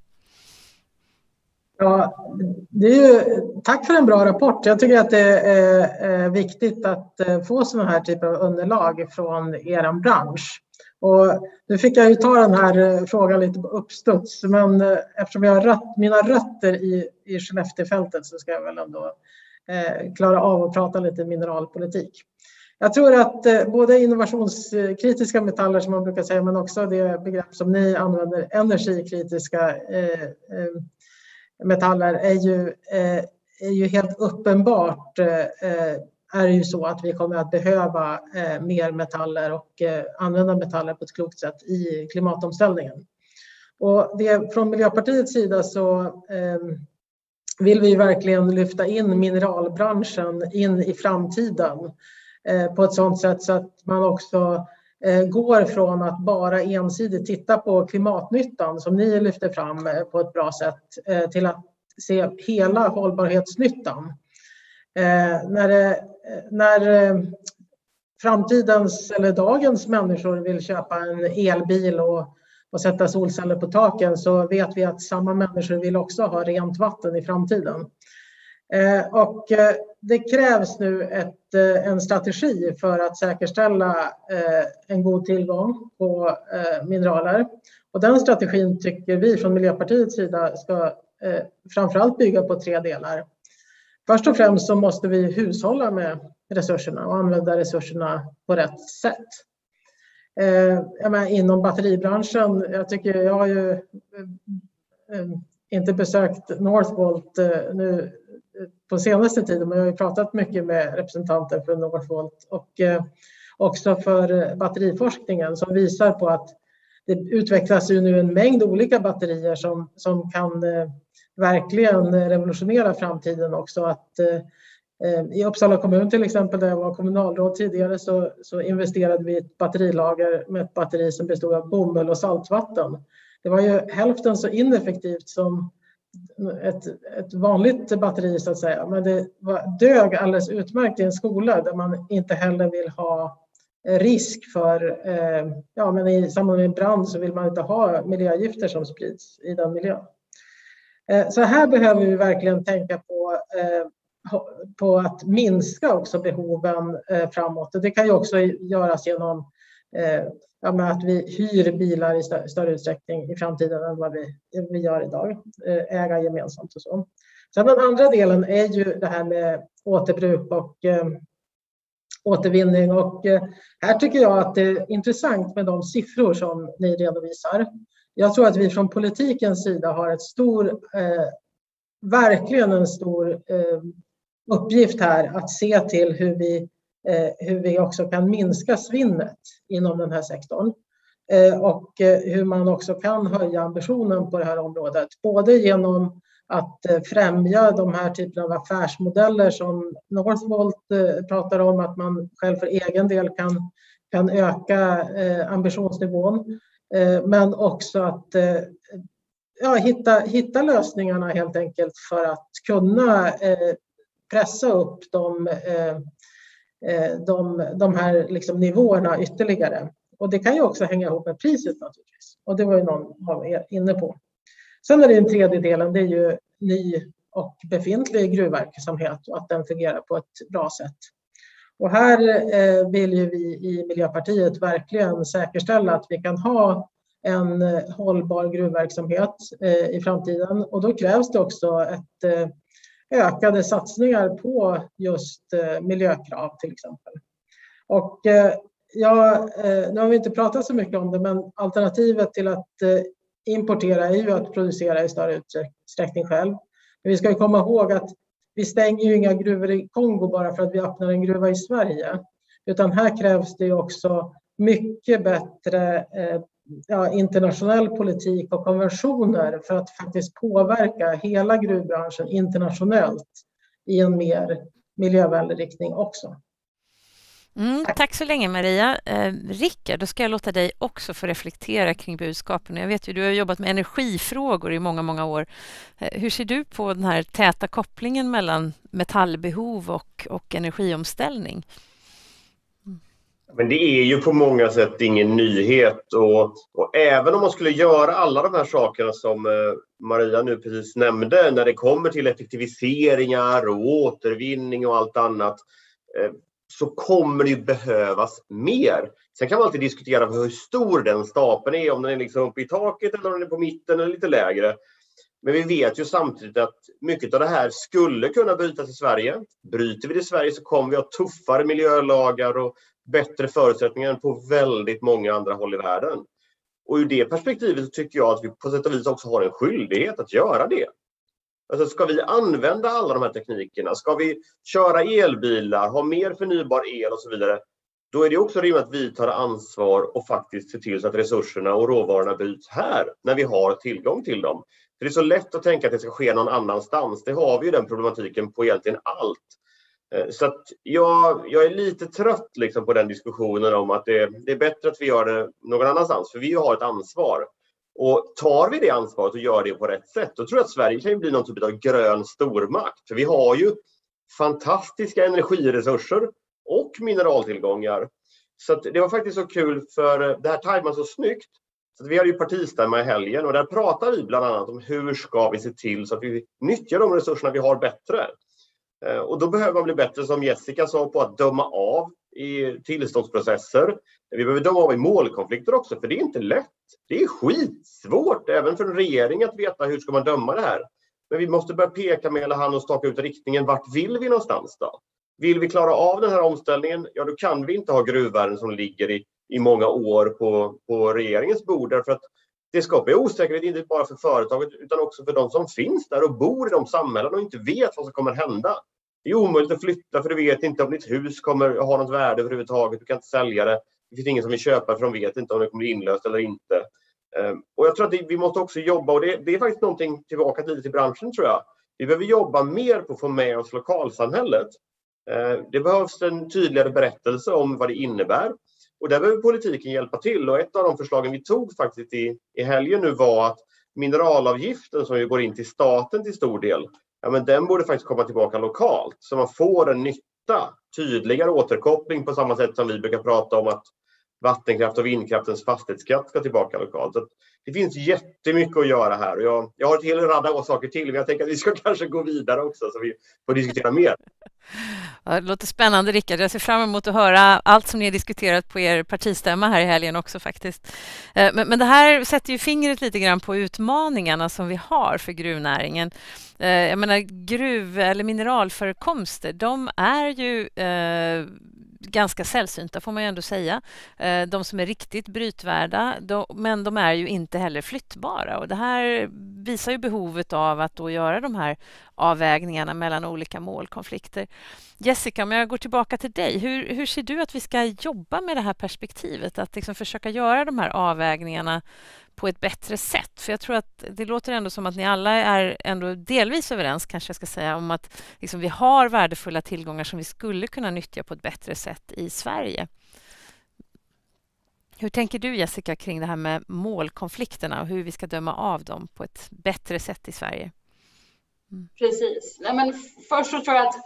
Ja, det är ju, tack för en bra rapport. Jag tycker att det är, är viktigt att få sådana här typer av underlag från er bransch. Och nu fick jag ju ta den här frågan lite på uppstuds, men eftersom jag har rött, mina rötter i, i Skellefteåfältet så ska jag väl ändå eh, klara av att prata lite mineralpolitik. Jag tror att eh, både innovationskritiska metaller som man brukar säga, men också det begrepp som ni använder, energikritiska eh, eh, metaller är ju, eh, är ju helt uppenbart eh, är det ju så att vi kommer att behöva eh, mer metaller och eh, använda metaller på ett klokt sätt i klimatomställningen. Och det, från Miljöpartiets sida så eh, vill vi verkligen lyfta in mineralbranschen in i framtiden eh, på ett sådant sätt så att man också eh, går från att bara ensidigt titta på klimatnyttan som ni lyfter fram eh, på ett bra sätt eh, till att se hela hållbarhetsnyttan. Eh, när, det, när eh, framtidens eller dagens människor vill köpa en elbil och, och sätta solceller på taken så vet vi att samma människor vill också ha rent vatten i framtiden. Eh, och eh, det krävs nu ett, eh, en strategi för att säkerställa eh, en god tillgång på eh, mineraler. Och den strategin tycker vi från Miljöpartiets sida ska eh, framförallt bygga på tre delar. Först och främst så måste vi hushålla med resurserna och använda resurserna på rätt sätt. Eh, jag menar, inom batteribranschen, jag tycker jag har ju eh, inte besökt Northvolt eh, nu på senaste tiden, men jag har ju pratat mycket med representanter för Northvolt och eh, också för batteriforskningen som visar på att det utvecklas ju nu en mängd olika batterier som, som kan eh, verkligen revolutionera framtiden också. Att, eh, i Uppsala kommun till exempel, där jag var kommunalråd tidigare, så, så investerade vi i ett batterilager med ett batteri som bestod av bomull och saltvatten. Det var ju hälften så ineffektivt som ett, ett vanligt batteri så att säga, men det var, dög alldeles utmärkt i en skola där man inte heller vill ha risk för, eh, ja men i samband med en brand så vill man inte ha miljögifter som sprids i den miljön. Så här behöver vi verkligen tänka på, på att minska också behoven framåt. Det kan ju också göras genom ja, med att vi hyr bilar i större utsträckning i framtiden än vad vi, vi gör idag. Äga gemensamt och så. Sen den andra delen är ju det här med återbruk och eh, återvinning. Och eh, här tycker jag att det är intressant med de siffror som ni redovisar. Jag tror att vi från politikens sida har ett stor, eh, verkligen en stor eh, uppgift här att se till hur vi, eh, hur vi också kan minska svinnet inom den här sektorn. Eh, och eh, hur man också kan höja ambitionen på det här området. Både genom att eh, främja de här typerna av affärsmodeller som Northvolt eh, pratar om, att man själv för egen del kan, kan öka eh, ambitionsnivån. Men också att ja, hitta, hitta lösningarna helt enkelt för att kunna eh, pressa upp de, eh, de, de här liksom nivåerna ytterligare. Och det kan ju också hänga ihop med priset naturligtvis. Och det var ju någon av er inne på. Sen är det den tredje delen, det är ju ny och befintlig gruvverksamhet och att den fungerar på ett bra sätt. Och här eh, vill ju vi i Miljöpartiet verkligen säkerställa att vi kan ha en hållbar gruvverksamhet eh, i framtiden. Och då krävs det också ett eh, ökade satsningar på just eh, miljökrav till exempel. Och eh, ja, eh, nu har vi inte pratat så mycket om det, men alternativet till att eh, importera är ju att producera i större utsträckning själv. Men vi ska ju komma ihåg att vi stänger ju inga gruvor i Kongo bara för att vi öppnar en gruva i Sverige. Utan här krävs det ju också mycket bättre eh, ja, internationell politik och konventioner för att faktiskt påverka hela gruvbranschen internationellt i en mer miljövänlig riktning också. Mm, tack så länge Maria. Eh, Rickard, då ska jag låta dig också få reflektera kring budskapen. Jag vet ju, du har jobbat med energifrågor i många, många år. Eh, hur ser du på den här täta kopplingen mellan metallbehov och, och energiomställning? Mm. Men det är ju på många sätt ingen nyhet. Och, och även om man skulle göra alla de här sakerna som eh, Maria nu precis nämnde, när det kommer till effektiviseringar och återvinning och allt annat, eh, så kommer det ju behövas mer. Sen kan man alltid diskutera hur stor den stapeln är, om den är liksom uppe i taket eller om den är på mitten eller lite lägre. Men vi vet ju samtidigt att mycket av det här skulle kunna brytas i Sverige. Bryter vi det i Sverige så kommer vi ha tuffare miljölagar och bättre förutsättningar än på väldigt många andra håll i världen. Och ur det perspektivet så tycker jag att vi på sätt och vis också har en skyldighet att göra det. Alltså ska vi använda alla de här teknikerna, ska vi köra elbilar, ha mer förnybar el och så vidare, då är det också rimligt att vi tar ansvar och faktiskt ser till så att resurserna och råvarorna bryts här när vi har tillgång till dem. För det är så lätt att tänka att det ska ske någon annanstans. Det har vi ju den problematiken på egentligen allt. Så att jag, jag är lite trött liksom på den diskussionen om att det, det är bättre att vi gör det någon annanstans, för vi har ett ansvar. Och tar vi det ansvaret och gör det på rätt sätt, då tror jag att Sverige kan bli någon typ av grön stormakt. För vi har ju fantastiska energiresurser och mineraltillgångar. Så att det var faktiskt så kul, för det här tajmade så snyggt. Så att vi hade ju partistämma i helgen och där pratar vi bland annat om hur ska vi se till så att vi nyttjar de resurserna vi har bättre. Och då behöver man bli bättre, som Jessica sa, på att döma av i tillståndsprocesser. Vi behöver döma av i målkonflikter också, för det är inte lätt. Det är skitsvårt även för en regering att veta hur ska man döma det här. Men vi måste börja peka med hela hand och staka ut riktningen. Vart vill vi någonstans då? Vill vi klara av den här omställningen, ja då kan vi inte ha gruvvärden som ligger i, i många år på, på regeringens bord. Därför att det skapar osäkerhet inte bara för företaget utan också för de som finns där och bor i de samhällen och inte vet vad som kommer hända. Det är omöjligt att flytta för du vet inte om ditt hus kommer ha något värde överhuvudtaget. Du kan inte sälja det. Det finns ingen som vill köpa för de vet inte om det kommer bli inlöst eller inte. Och jag tror att det, vi måste också jobba, och det, det är faktiskt någonting tillbaka lite till branschen tror jag. Vi behöver jobba mer på att få med oss lokalsamhället. Det behövs en tydligare berättelse om vad det innebär. Och där behöver politiken hjälpa till. Och ett av de förslagen vi tog faktiskt i, i helgen nu var att mineralavgiften som ju går in till staten till stor del, ja, men den borde faktiskt komma tillbaka lokalt. Så man får en nytta, tydligare återkoppling på samma sätt som vi brukar prata om att vattenkraft och vindkraftens fastighetsskatt ska tillbaka lokalt. Så det finns jättemycket att göra här. Och jag, jag har ett hel rad av saker till, men jag tänker att vi ska kanske gå vidare också så vi får diskutera mer. Ja, det låter spännande, Rickard. Jag ser fram emot att höra allt som ni har diskuterat på er partistämma här i helgen också faktiskt. Men, men det här sätter ju fingret lite grann på utmaningarna som vi har för gruvnäringen. Jag menar, gruv- eller mineralförekomster, de är ju eh, ganska sällsynta får man ju ändå säga. De som är riktigt brytvärda, de, men de är ju inte heller flyttbara. Och det här visar ju behovet av att då göra de här avvägningarna mellan olika målkonflikter. Jessica, om jag går tillbaka till dig, hur, hur ser du att vi ska jobba med det här perspektivet? Att liksom försöka göra de här avvägningarna på ett bättre sätt. För jag tror att det låter ändå som att ni alla är ändå delvis överens, kanske jag ska säga, om att liksom vi har värdefulla tillgångar som vi skulle kunna nyttja på ett bättre sätt i Sverige. Hur tänker du, Jessica, kring det här med målkonflikterna och hur vi ska döma av dem på ett bättre sätt i Sverige? Mm. Precis. Nej, men först så tror jag att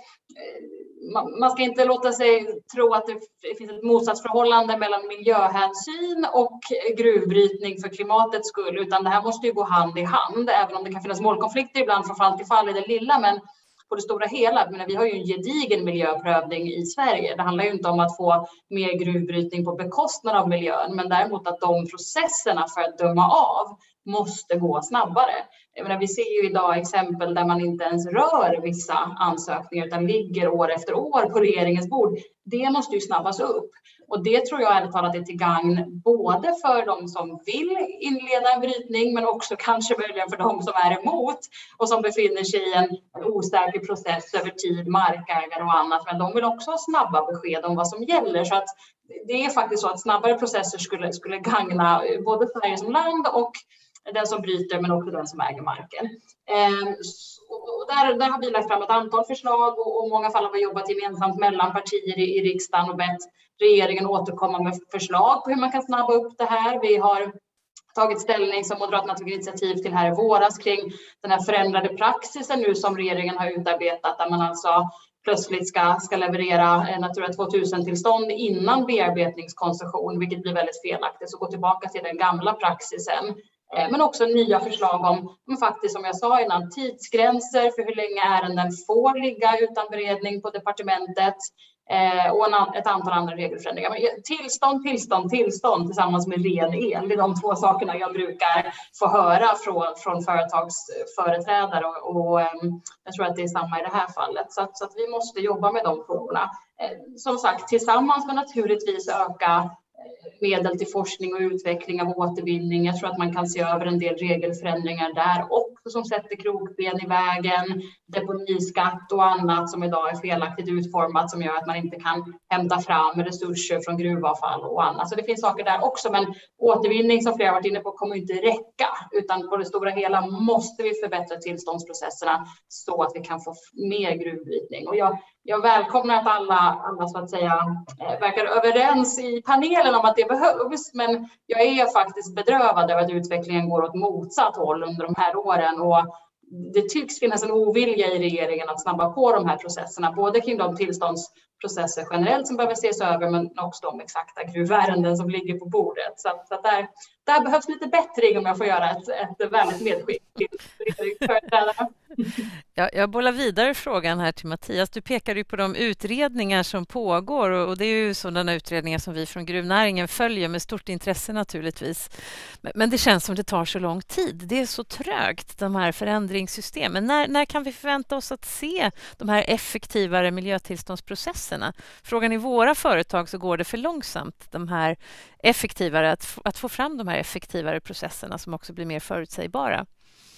man ska inte låta sig tro att det finns ett motsatsförhållande mellan miljöhänsyn och gruvbrytning för klimatets skull, utan det här måste ju gå hand i hand, även om det kan finnas målkonflikter ibland från fall till fall i det lilla, men på det stora hela. Men vi har ju en gedigen miljöprövning i Sverige. Det handlar ju inte om att få mer gruvbrytning på bekostnad av miljön, men däremot att de processerna för att döma av måste gå snabbare. Jag menar, vi ser ju idag exempel där man inte ens rör vissa ansökningar utan ligger år efter år på regeringens bord. Det måste ju snabbas upp. Och det tror jag ärligt talat är till gagn både för de som vill inleda en brytning, men också kanske möjligen för de som är emot och som befinner sig i en osäker process över tid, markägare och annat. Men de vill också ha snabba besked om vad som gäller. Så att det är faktiskt så att snabbare processer skulle, skulle gagna både Sverige som land och den som bryter, men också den som äger marken. Eh, och där, där har vi lagt fram ett antal förslag och, och många fall har vi jobbat gemensamt mellan partier i, i riksdagen och bett regeringen återkomma med förslag på hur man kan snabba upp det här. Vi har tagit ställning som Moderaterna tog initiativ till här i våras kring den här förändrade praxisen nu som regeringen har utarbetat, där man alltså plötsligt ska, ska leverera Natura tvåtusen-tillstånd innan bearbetningskoncession, vilket blir väldigt felaktigt. Så gå tillbaka till den gamla praxisen. Men också nya förslag om, om faktiskt, som jag sa innan, tidsgränser för hur länge ärenden får ligga utan beredning på departementet eh, och en, ett antal andra regelförändringar. Men tillstånd, tillstånd, tillstånd tillsammans med ren el. Det är de två sakerna jag brukar få höra från, från företagsföreträdare och, och eh, jag tror att det är samma i det här fallet. Så att, så att vi måste jobba med de frågorna. Eh, som sagt, tillsammans med naturligtvis öka medel till forskning och utveckling av återvinning. Jag tror att man kan se över en del regelförändringar där också som sätter krokben i vägen, deponiskatt och annat som idag är felaktigt utformat som gör att man inte kan hämta fram resurser från gruvavfall och annat. Så det finns saker där också, men återvinning som flera varit inne på kommer inte räcka, utan på det stora hela måste vi förbättra tillståndsprocesserna så att vi kan få mer gruvbrytning. Och jag, jag välkomnar att alla, alla så att säga verkar överens i panelen om att det behövs, men jag är faktiskt bedrövad över att utvecklingen går åt motsatt håll under de här åren och det tycks finnas en ovilja i regeringen att snabba på de här processerna, både kring de tillståndsprocesser generellt som behöver ses över, men också de exakta gruvärenden som ligger på bordet. Så att, så att där, där behövs lite bättring, om jag får göra ett, ett väldigt medskick till regeringsföreträdarna. Ja, jag bollar vidare frågan här till Mattias. Du pekar ju på de utredningar som pågår och det är ju sådana utredningar som vi från gruvnäringen följer med stort intresse naturligtvis. Men det känns som det tar så lång tid. Det är så trögt, de här förändringssystemen. När, när kan vi förvänta oss att se de här effektivare miljötillståndsprocesserna? Frågan i våra företag så går det för långsamt, de här effektivare, att, att få fram de här effektivare processerna som också blir mer förutsägbara.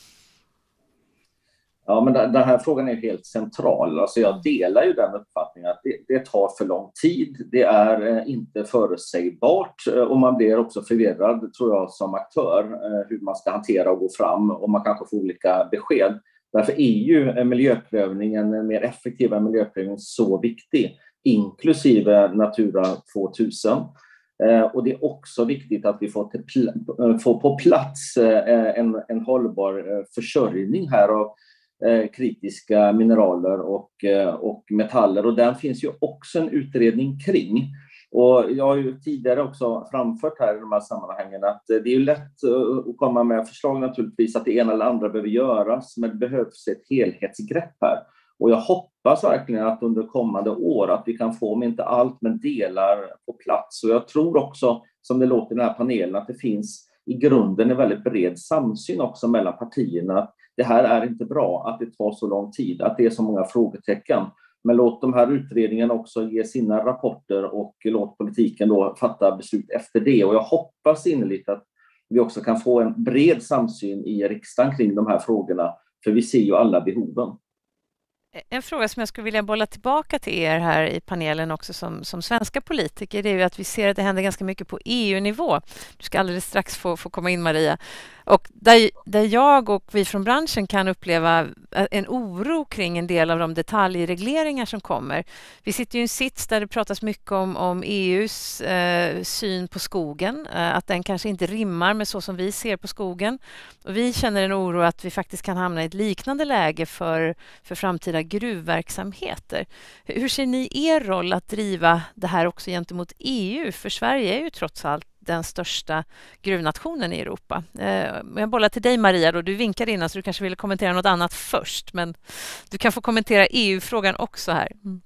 Ja, men den här frågan är helt central. Alltså jag delar ju den uppfattningen att det, det tar för lång tid. Det är inte förutsägbart och man blir också förvirrad, tror jag, som aktör hur man ska hantera och gå fram och man kanske får olika besked. Därför är ju miljöprövningen, en mer effektiva miljöprövning så viktig, inklusive Natura tvåtusen. Och det är också viktigt att vi får, till, får på plats en, en hållbar försörjning här av kritiska mineraler och, och metaller, och den finns ju också en utredning kring. Och jag har ju tidigare också framfört här i de här sammanhangen att det är ju lätt att komma med förslag naturligtvis att det ena eller andra behöver göras, men det behövs ett helhetsgrepp här. Och jag hoppas verkligen att under kommande år att vi kan få, om inte allt, men delar på plats. Och jag tror också, som det låter i den här panelen, att det finns i grunden en väldigt bred samsyn också mellan partierna. Det här är inte bra att det tar så lång tid, att det är så många frågetecken. Men låt de här utredningarna också ge sina rapporter och låt politiken då fatta beslut efter det. Och jag hoppas innerligt att vi också kan få en bred samsyn i riksdagen kring de här frågorna, för vi ser ju alla behoven. En fråga som jag skulle vilja bolla tillbaka till er här i panelen också som, som svenska politiker, det är ju att vi ser att det händer ganska mycket på E U-nivå. Du ska alldeles strax få, få komma in, Maria. Och där, där jag och vi från branschen kan uppleva en oro kring en del av de detaljregleringar som kommer. Vi sitter ju i en sits där det pratas mycket om, om E U:s eh, syn på skogen, eh, att den kanske inte rimmar med så som vi ser på skogen. Och vi känner en oro att vi faktiskt kan hamna i ett liknande läge för, för framtida gruvverksamheter. Hur ser ni er roll att driva det här också gentemot E U? För Sverige är ju trots allt den största gruvnationen i Europa. Eh, jag bollar till dig, Maria, då. Du vinkade innan så du kanske ville kommentera något annat först, men du kan få kommentera E U-frågan också här. Mm.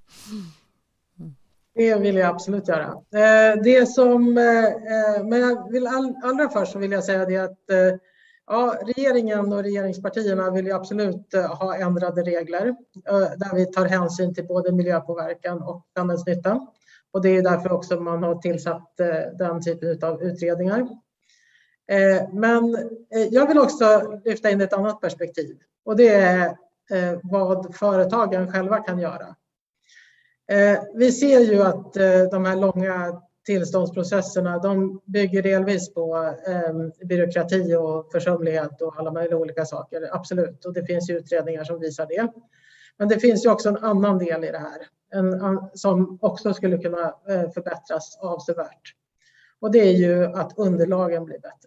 Mm. Det vill jag absolut göra. Eh, det som, eh, men jag vill all, allra först så vill jag säga det att eh, ja, regeringen och regeringspartierna vill ju absolut eh, ha ändrade regler eh, där vi tar hänsyn till både miljöpåverkan och samhällsnytta. Och det är därför också man har tillsatt eh, den typen av utredningar. Eh, men eh, jag vill också lyfta in ett annat perspektiv. Och det är eh, vad företagen själva kan göra. Eh, vi ser ju att eh, de här långa tillståndsprocesserna, de bygger delvis på eh, byråkrati och försumlighet och alla möjliga olika saker. Absolut, och det finns ju utredningar som visar det. Men det finns ju också en annan del i det här. En, som också skulle kunna eh, förbättras avsevärt. Och det är ju att underlagen blir bättre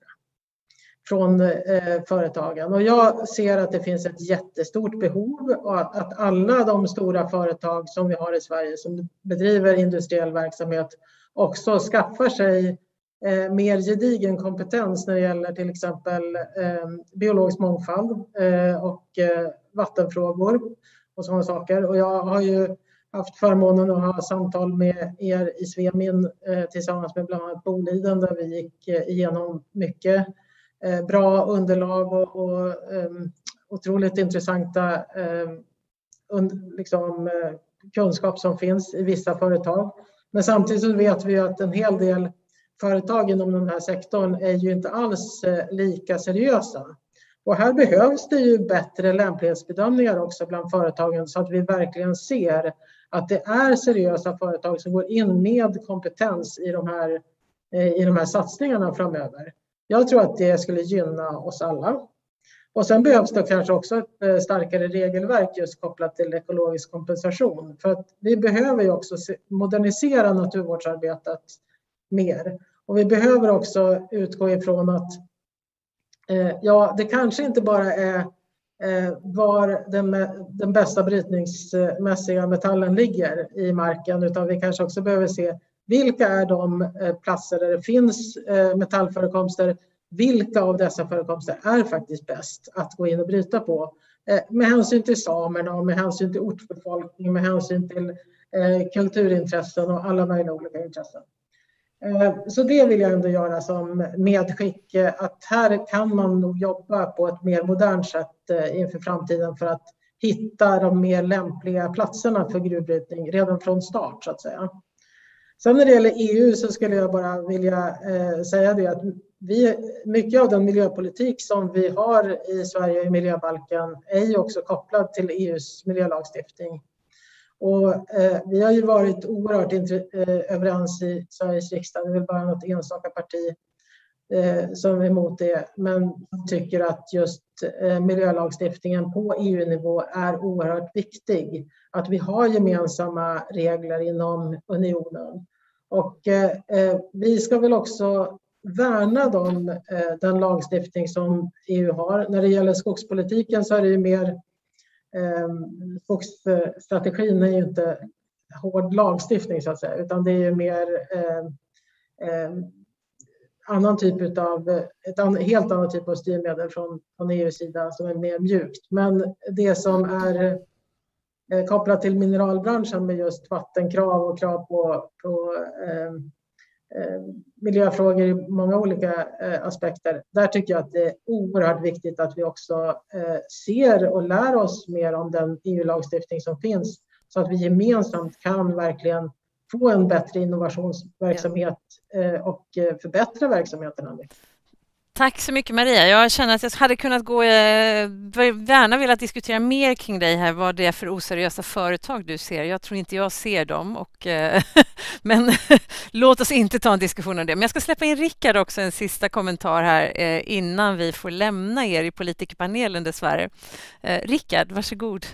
från eh, företagen. Och jag ser att det finns ett jättestort behov och att, att alla de stora företag som vi har i Sverige som bedriver industriell verksamhet också skaffar sig eh, mer gedigen kompetens när det gäller till exempel eh, biologisk mångfald eh, och eh, vattenfrågor och sådana saker. Och jag har ju haft förmånen att ha samtal med er i Svemin eh, tillsammans med bland annat Boliden där vi gick eh, igenom mycket eh, bra underlag och, och eh, otroligt intressanta eh, und, liksom, eh, kunskap som finns i vissa företag. Men samtidigt så vet vi att en hel del företag inom den här sektorn är ju inte alls eh, lika seriösa. Och här behövs det ju bättre lämplighetsbedömningar också bland företagen så att vi verkligen ser att det är seriösa företag som går in med kompetens i de här, i de här satsningarna framöver. Jag tror att det skulle gynna oss alla. Och sen behövs det kanske också ett starkare regelverk just kopplat till ekologisk kompensation. För att vi behöver ju också modernisera naturvårdsarbetet mer. Och vi behöver också utgå ifrån att ja, det kanske inte bara är var den, den bästa brytningsmässiga metallen ligger i marken, utan vi kanske också behöver se vilka är de platser där det finns metallförekomster, vilka av dessa förekomster är faktiskt bäst att gå in och bryta på med hänsyn till samerna och med hänsyn till ortsbefolkning, med hänsyn till kulturintressen och alla möjliga olika intressen. Så det vill jag ändå göra som medskick, att här kan man nog jobba på ett mer modernt sätt inför framtiden för att hitta de mer lämpliga platserna för gruvbrytning redan från start så att säga. Sen när det gäller E U så skulle jag bara vilja säga det att vi, mycket av den miljöpolitik som vi har i Sverige i miljöbalken är ju också kopplad till E U:s miljölagstiftning. Och eh, vi har ju varit oerhört eh, överens i Sveriges riksdag. Det är väl bara något enstaka parti eh, som är emot det. Men tycker att just eh, miljölagstiftningen på E U-nivå är oerhört viktig. Att vi har gemensamma regler inom unionen. Och eh, vi ska väl också värna dem, eh, den lagstiftning som E U har. När det gäller skogspolitiken så är det ju mer skogsstrategin är ju inte hård lagstiftning så att säga, utan det är ju mer eh, eh, annan typ av, ett an, helt annan typ av styrmedel från, från E U:s sida som är mer mjukt. Men det som är eh, kopplat till mineralbranschen med just vattenkrav och krav på, på eh, eh, miljöfrågor i många olika eh, aspekter. Där tycker jag att det är oerhört viktigt att vi också eh, ser och lär oss mer om den E U-lagstiftning som finns så att vi gemensamt kan verkligen få en bättre innovationsverksamhet eh, och eh, förbättra verksamheterna. Tack så mycket Maria. Jag känner att jag hade kunnat gå, eh, gärna velat diskutera mer kring dig här, vad det är för oseriösa företag du ser. Jag tror inte jag ser dem, och, eh, men låt oss inte ta en diskussion om det. Men jag ska släppa in Rickard också, en sista kommentar här eh, innan vi får lämna er i politikerpanelen dessvärre. Eh, Rickard, varsågod.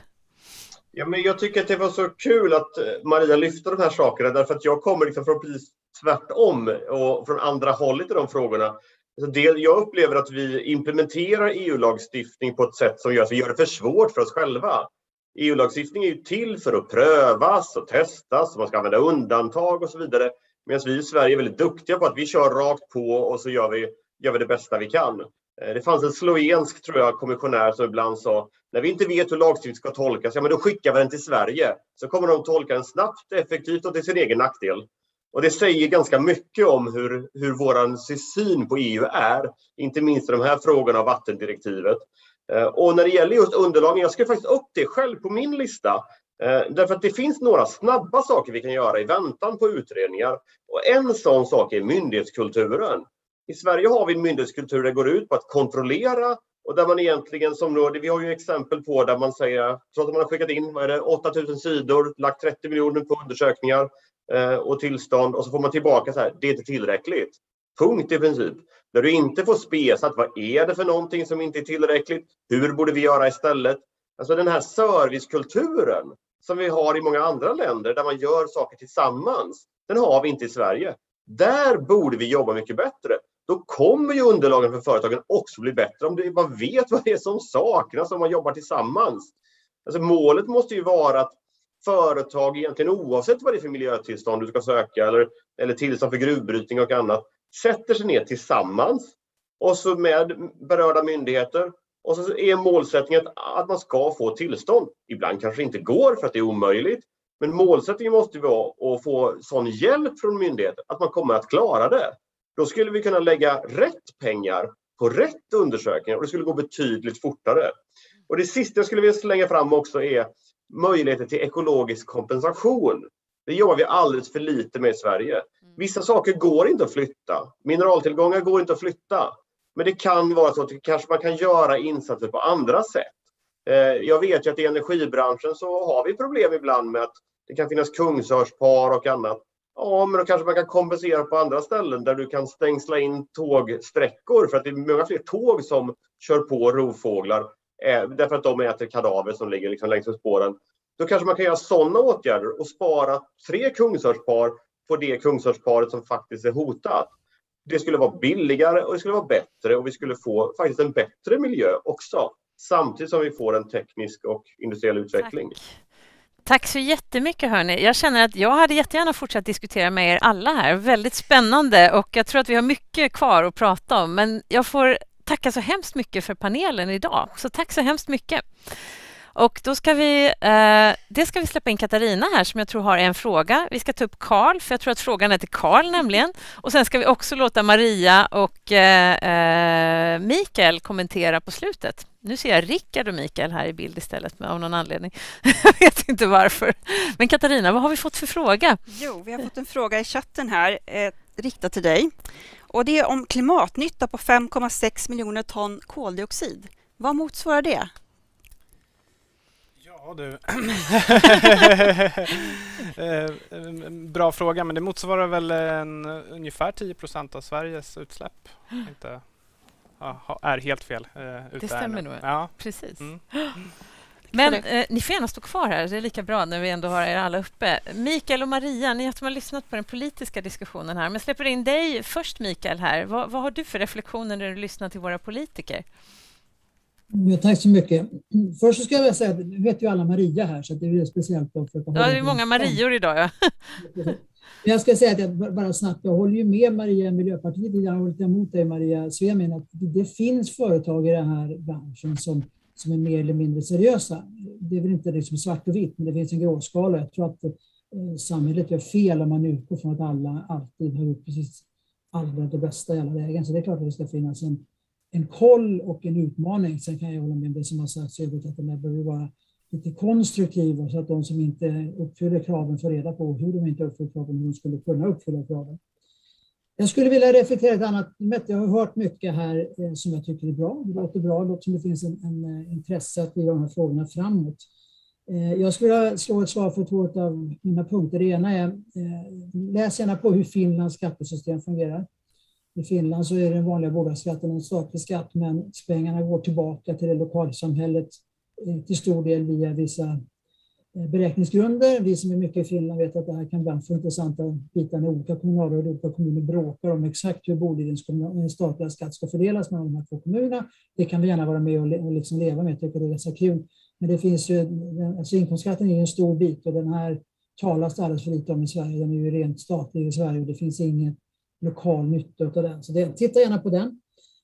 Ja, men jag tycker att det var så kul att Maria lyfte de här sakerna, därför att jag kommer liksom från precis tvärtom och från andra hållet i de frågorna. Så det, jag upplever att vi implementerar E U-lagstiftning på ett sätt som gör att vi gör det för svårt för oss själva. E U-lagstiftning är ju till för att prövas och testas, och man ska använda undantag och så vidare. Medan vi i Sverige är väldigt duktiga på att vi kör rakt på och så gör vi, gör vi det bästa vi kan. Det fanns en slovensk, tror jag, kommissionär som ibland sa, när vi inte vet hur lagstiftning ska tolkas, ja men då skickar vi den till Sverige. Så kommer de tolka den snabbt, effektivt och till sin egen nackdel. Och det säger ganska mycket om hur, hur vår syn på E U är, inte minst i de här frågorna av vattendirektivet. Och när det gäller just underlagen, jag skrev faktiskt upp det själv på min lista. Därför att det finns några snabba saker vi kan göra i väntan på utredningar. Och en sån sak är myndighetskulturen. I Sverige har vi en myndighetskultur där går ut på att kontrollera, och där man egentligen, som då, vi har ju exempel på där man säger, trots att man har skickat in vad är det, åtta tusen sidor, lagt trettio miljoner på undersökningar eh, och tillstånd, och så får man tillbaka så här, det är inte tillräckligt. Punkt i princip. När du inte får spesat, vad är det för någonting som inte är tillräckligt? Hur borde vi göra istället? Alltså den här servicekulturen som vi har i många andra länder där man gör saker tillsammans, den har vi inte i Sverige. Där borde vi jobba mycket bättre. Då kommer ju underlagen för företagen också bli bättre om man vet vad det är som saknas om man jobbar tillsammans. Alltså målet måste ju vara att företag, egentligen oavsett vad det är för miljötillstånd du ska söka eller, eller tillstånd för gruvbrytning och annat, sätter sig ner tillsammans och så med berörda myndigheter, och så är målsättningen att man ska få tillstånd. Ibland kanske inte går för att det är omöjligt, men målsättningen måste vara att få sån hjälp från myndigheter att man kommer att klara det. Då skulle vi kunna lägga rätt pengar på rätt undersökningar och det skulle gå betydligt fortare. Och det sista jag skulle vilja slänga fram också är möjligheter till ekologisk kompensation. Det jobbar vi alldeles för lite med i Sverige. Vissa saker går inte att flytta. Mineraltillgångar går inte att flytta. Men det kan vara så att kanske man kan göra insatser på andra sätt. Jag vet ju att i energibranschen så har vi problem ibland med att det kan finnas kungsörspar och annat. Ja, men då kanske man kan kompensera på andra ställen där du kan stängsla in tågsträckor, för att det är många fler tåg som kör på rovfåglar eh, därför att de äter kadaver som ligger liksom längs med spåren. Då kanske man kan göra sådana åtgärder och spara tre kungsörspar på det kungsörsparet som faktiskt är hotat. Det skulle vara billigare och det skulle vara bättre, och vi skulle få faktiskt en bättre miljö också, samtidigt som vi får en teknisk och industriell utveckling. Tack. Tack så jättemycket hörni. Jag känner att jag hade jättegärna fortsatt diskutera med er alla här. Väldigt spännande, och jag tror att vi har mycket kvar att prata om. Men jag får tacka så hemskt mycket för panelen idag. Så tack så hemskt mycket. Och då ska vi, eh, det ska vi släppa in Katarina här som jag tror har en fråga. Vi ska ta upp Karl, för jag tror att frågan är till Karl nämligen. Och sen ska vi också låta Maria och eh, Mikael kommentera på slutet. Nu ser jag Rickard och Mikael här i bild istället av någon anledning. Jag vet inte varför. Men Katarina, vad har vi fått för fråga? Jo, vi har fått en fråga i chatten här eh, riktad till dig. Och det är om klimatnytta på fem komma sex miljoner ton koldioxid. Vad motsvarar det? Ja du, bra fråga, men det motsvarar väl en, ungefär tio procent av Sveriges utsläpp. Inte, ja, är helt fel. Eh, det stämmer nog, ja. Precis. Mm. Men eh, ni får gärna stå kvar här, det är lika bra när vi ändå har er alla uppe. Mikael och Maria, ni har lyssnat på den politiska diskussionen här, men jag släpper in dig först Mikael här. Vad, vad har du för reflektioner när du lyssnar till våra politiker? Ja, tack så mycket. Först så ska jag väl säga att nu vet ju alla Maria här, så det är speciellt. För att ja, det är många Marior idag. Ja. Jag ska säga att jag bara snabbt, jag håller ju med Maria Miljöpartiet, jag har hållit emot dig Maria Svemin, att det finns företag i den här branschen som, som är mer eller mindre seriösa. Det är väl inte liksom svart och vitt, men det finns en gråskala. Jag tror att eh, samhället gör fel om man utgår från att alla alltid har gjort precis allra det bästa i alla lägen. Så det är klart att det ska finnas en en koll och en utmaning. Sen kan jag hålla med det som har sagts övrigt, att de behöver vara lite konstruktiva så att de som inte uppfyller kraven får reda på hur de inte uppfyller kraven, hur de skulle kunna uppfylla kraven. Jag skulle vilja reflektera ett annat. Jag har hört mycket här eh, som jag tycker är bra. Det låter bra, det låter som det finns en, en intresse att driva de här frågorna framåt. Eh, jag skulle vilja slå ett svar för två av mina punkter. Det ena är, eh, läs gärna på hur Finlands skattesystem fungerar. I Finland så är det den vanliga bolagsskatten en statlig skatt, men pengarna går tillbaka till det lokalsamhället eh, till stor del via vissa beräkningsgrunder. Vi som är mycket i Finland vet att det här kan ibland få intressanta bitar när olika kommuner och olika kommuner bråkar om exakt hur Bolidens statliga skatt ska fördelas mellan de här två kommunerna. Det kan vi gärna vara med och liksom leva med, jag tycker det är ganska kul. Men det finns ju, alltså inkomstskatten är ju en stor bit och den här talas det alldeles för lite om i Sverige. Den är ju rent statlig i Sverige och det finns ingen lokal nytta av den. Så det, titta gärna på den.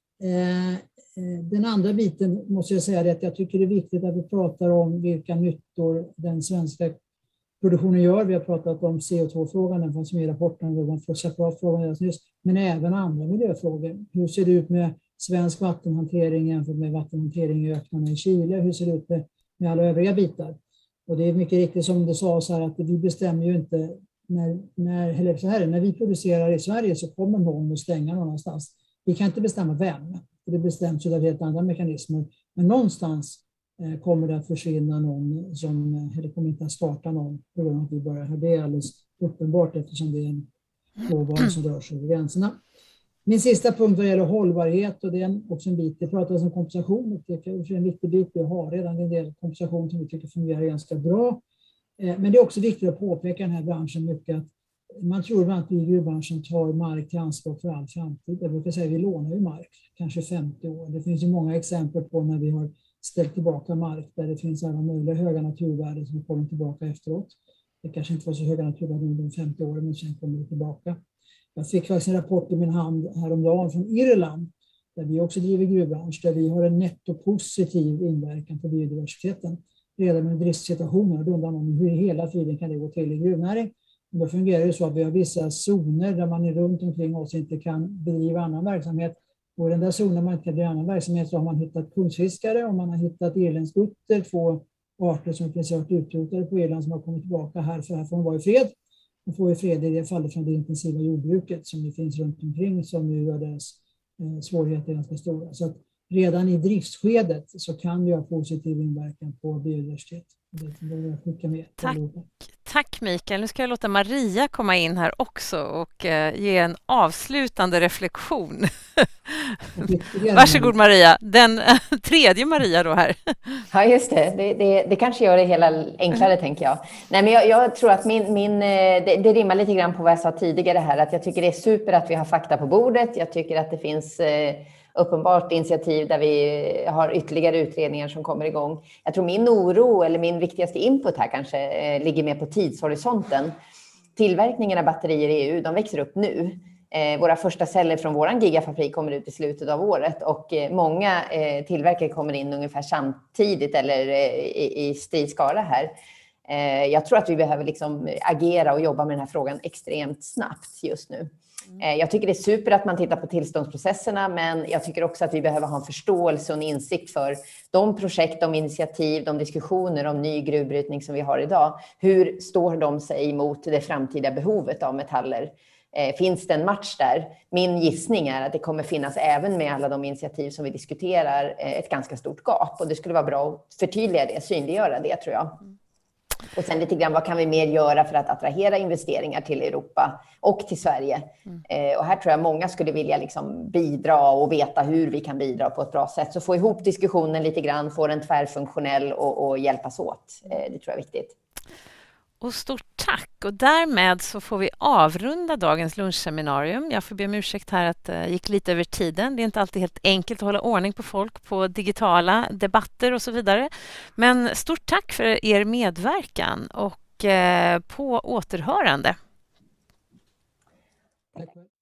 Eh, Den andra biten måste jag säga är att jag tycker det är viktigt att vi pratar om vilka nyttor den svenska produktionen gör. Vi har pratat om C O två-frågan, den fanns med i rapporten, det var en separat fråga alldeles nyss, men även andra miljöfrågor. Hur ser det ut med svensk vattenhantering jämfört med vattenhantering i öknarna i Chile? Hur ser det ut med, med alla övriga bitar? Och det är mycket riktigt som det sades här att vi bestämmer ju inte när, när, eller så här, när vi producerar i Sverige så kommer någon att stänga någonstans. Vi kan inte bestämma vem. Det bestäms av helt andra mekanismer. Men någonstans eh, kommer det att försvinna någon som, eller kommer inte att starta någon på grund av att vi börjar här. Det är alldeles uppenbart eftersom det är en råvara som rör sig över gränserna. Min sista punkt vad gäller hållbarhet, och det är också en bit, det pratas om kompensation. Det är en viktig bit, vi har redan en del kompensation som vi tycker fungerar ganska bra. Eh, men det är också viktigt att påpeka den här branschen mycket att man tror att vi i gruvbranschen tar mark till anspråk för all framtid. Jag brukar säga att vi lånar ju mark, kanske femtio år. Det finns ju många exempel på när vi har ställt tillbaka mark där det finns alla möjliga höga naturvärden som kommer tillbaka efteråt. Det kanske inte var så höga naturvärden under de femtio åren, men sen kommer det tillbaka. Jag fick faktiskt en rapport i min hand häromdagen från Irland, där vi också driver gruvbransch, där vi har en nettopositiv inverkan på biodiversiteten redan med driftssituationer. Då undrar man hur hela tiden kan det gå till i gruvnäring. Då fungerar det så att vi har vissa zoner där man runt omkring oss inte kan bedriva annan verksamhet. Och i den där zonen man inte kan bedriva annan verksamhet så har man hittat kungsfiskare och man har hittat irländsk-utter, två arter som precis har varit utrotade på Irland som har kommit tillbaka här för här får de vara i fred. De får i fred i det fallet från det intensiva jordbruket som det finns runt omkring som nu gör deras eh, svårigheter ganska stora. Så att redan i driftsskedet så kan vi ha positiv inverkan på biodiversitet. Det vill jag skicka med. Tack. Tack Mikael. Nu ska jag låta Maria komma in här också och eh, ge en avslutande reflektion. Varsågod Maria. Den tredje Maria då här. Ja just det. Det, det, det kanske gör det hela enklare tänker jag. Nej, men jag, jag tror att min, min, det, det rimmar lite grann på vad jag sa tidigare här. Att jag tycker det är super att vi har fakta på bordet. Jag tycker att det finns eh, uppenbart initiativ där vi har ytterligare utredningar som kommer igång. Jag tror min oro eller min viktigaste input här kanske eh, ligger mer på tidshorisonten. Tillverkningen av batterier i E U, de växer upp nu. Eh, våra första celler från våran gigafabrik kommer ut i slutet av året och eh, många eh, tillverkare kommer in ungefär samtidigt eller eh, i, i strid skala här. Eh, jag tror att vi behöver liksom agera och jobba med den här frågan extremt snabbt just nu. Jag tycker det är super att man tittar på tillståndsprocesserna, men jag tycker också att vi behöver ha en förståelse och en insikt för de projekt, de initiativ, de diskussioner om ny gruvbrytning som vi har idag. Hur står de sig mot det framtida behovet av metaller? Finns det en match där? Min gissning är att det kommer finnas även med alla de initiativ som vi diskuterar ett ganska stort gap, och det skulle vara bra att förtydliga det, synliggöra det tror jag. Och sen lite grann, vad kan vi mer göra för att attrahera investeringar till Europa och till Sverige? Mm. Eh, och här tror jag många skulle vilja liksom bidra och veta hur vi kan bidra på ett bra sätt. Så få ihop diskussionen lite grann, få den tvärfunktionell och, och hjälpas åt. Eh, det tror jag är viktigt. Och stort tack. Och därmed så får vi avrunda dagens lunchseminarium. Jag får be om ursäkt här att det gick lite över tiden. Det är inte alltid helt enkelt att hålla ordning på folk på digitala debatter och så vidare. Men stort tack för er medverkan och på återhörande. Tack.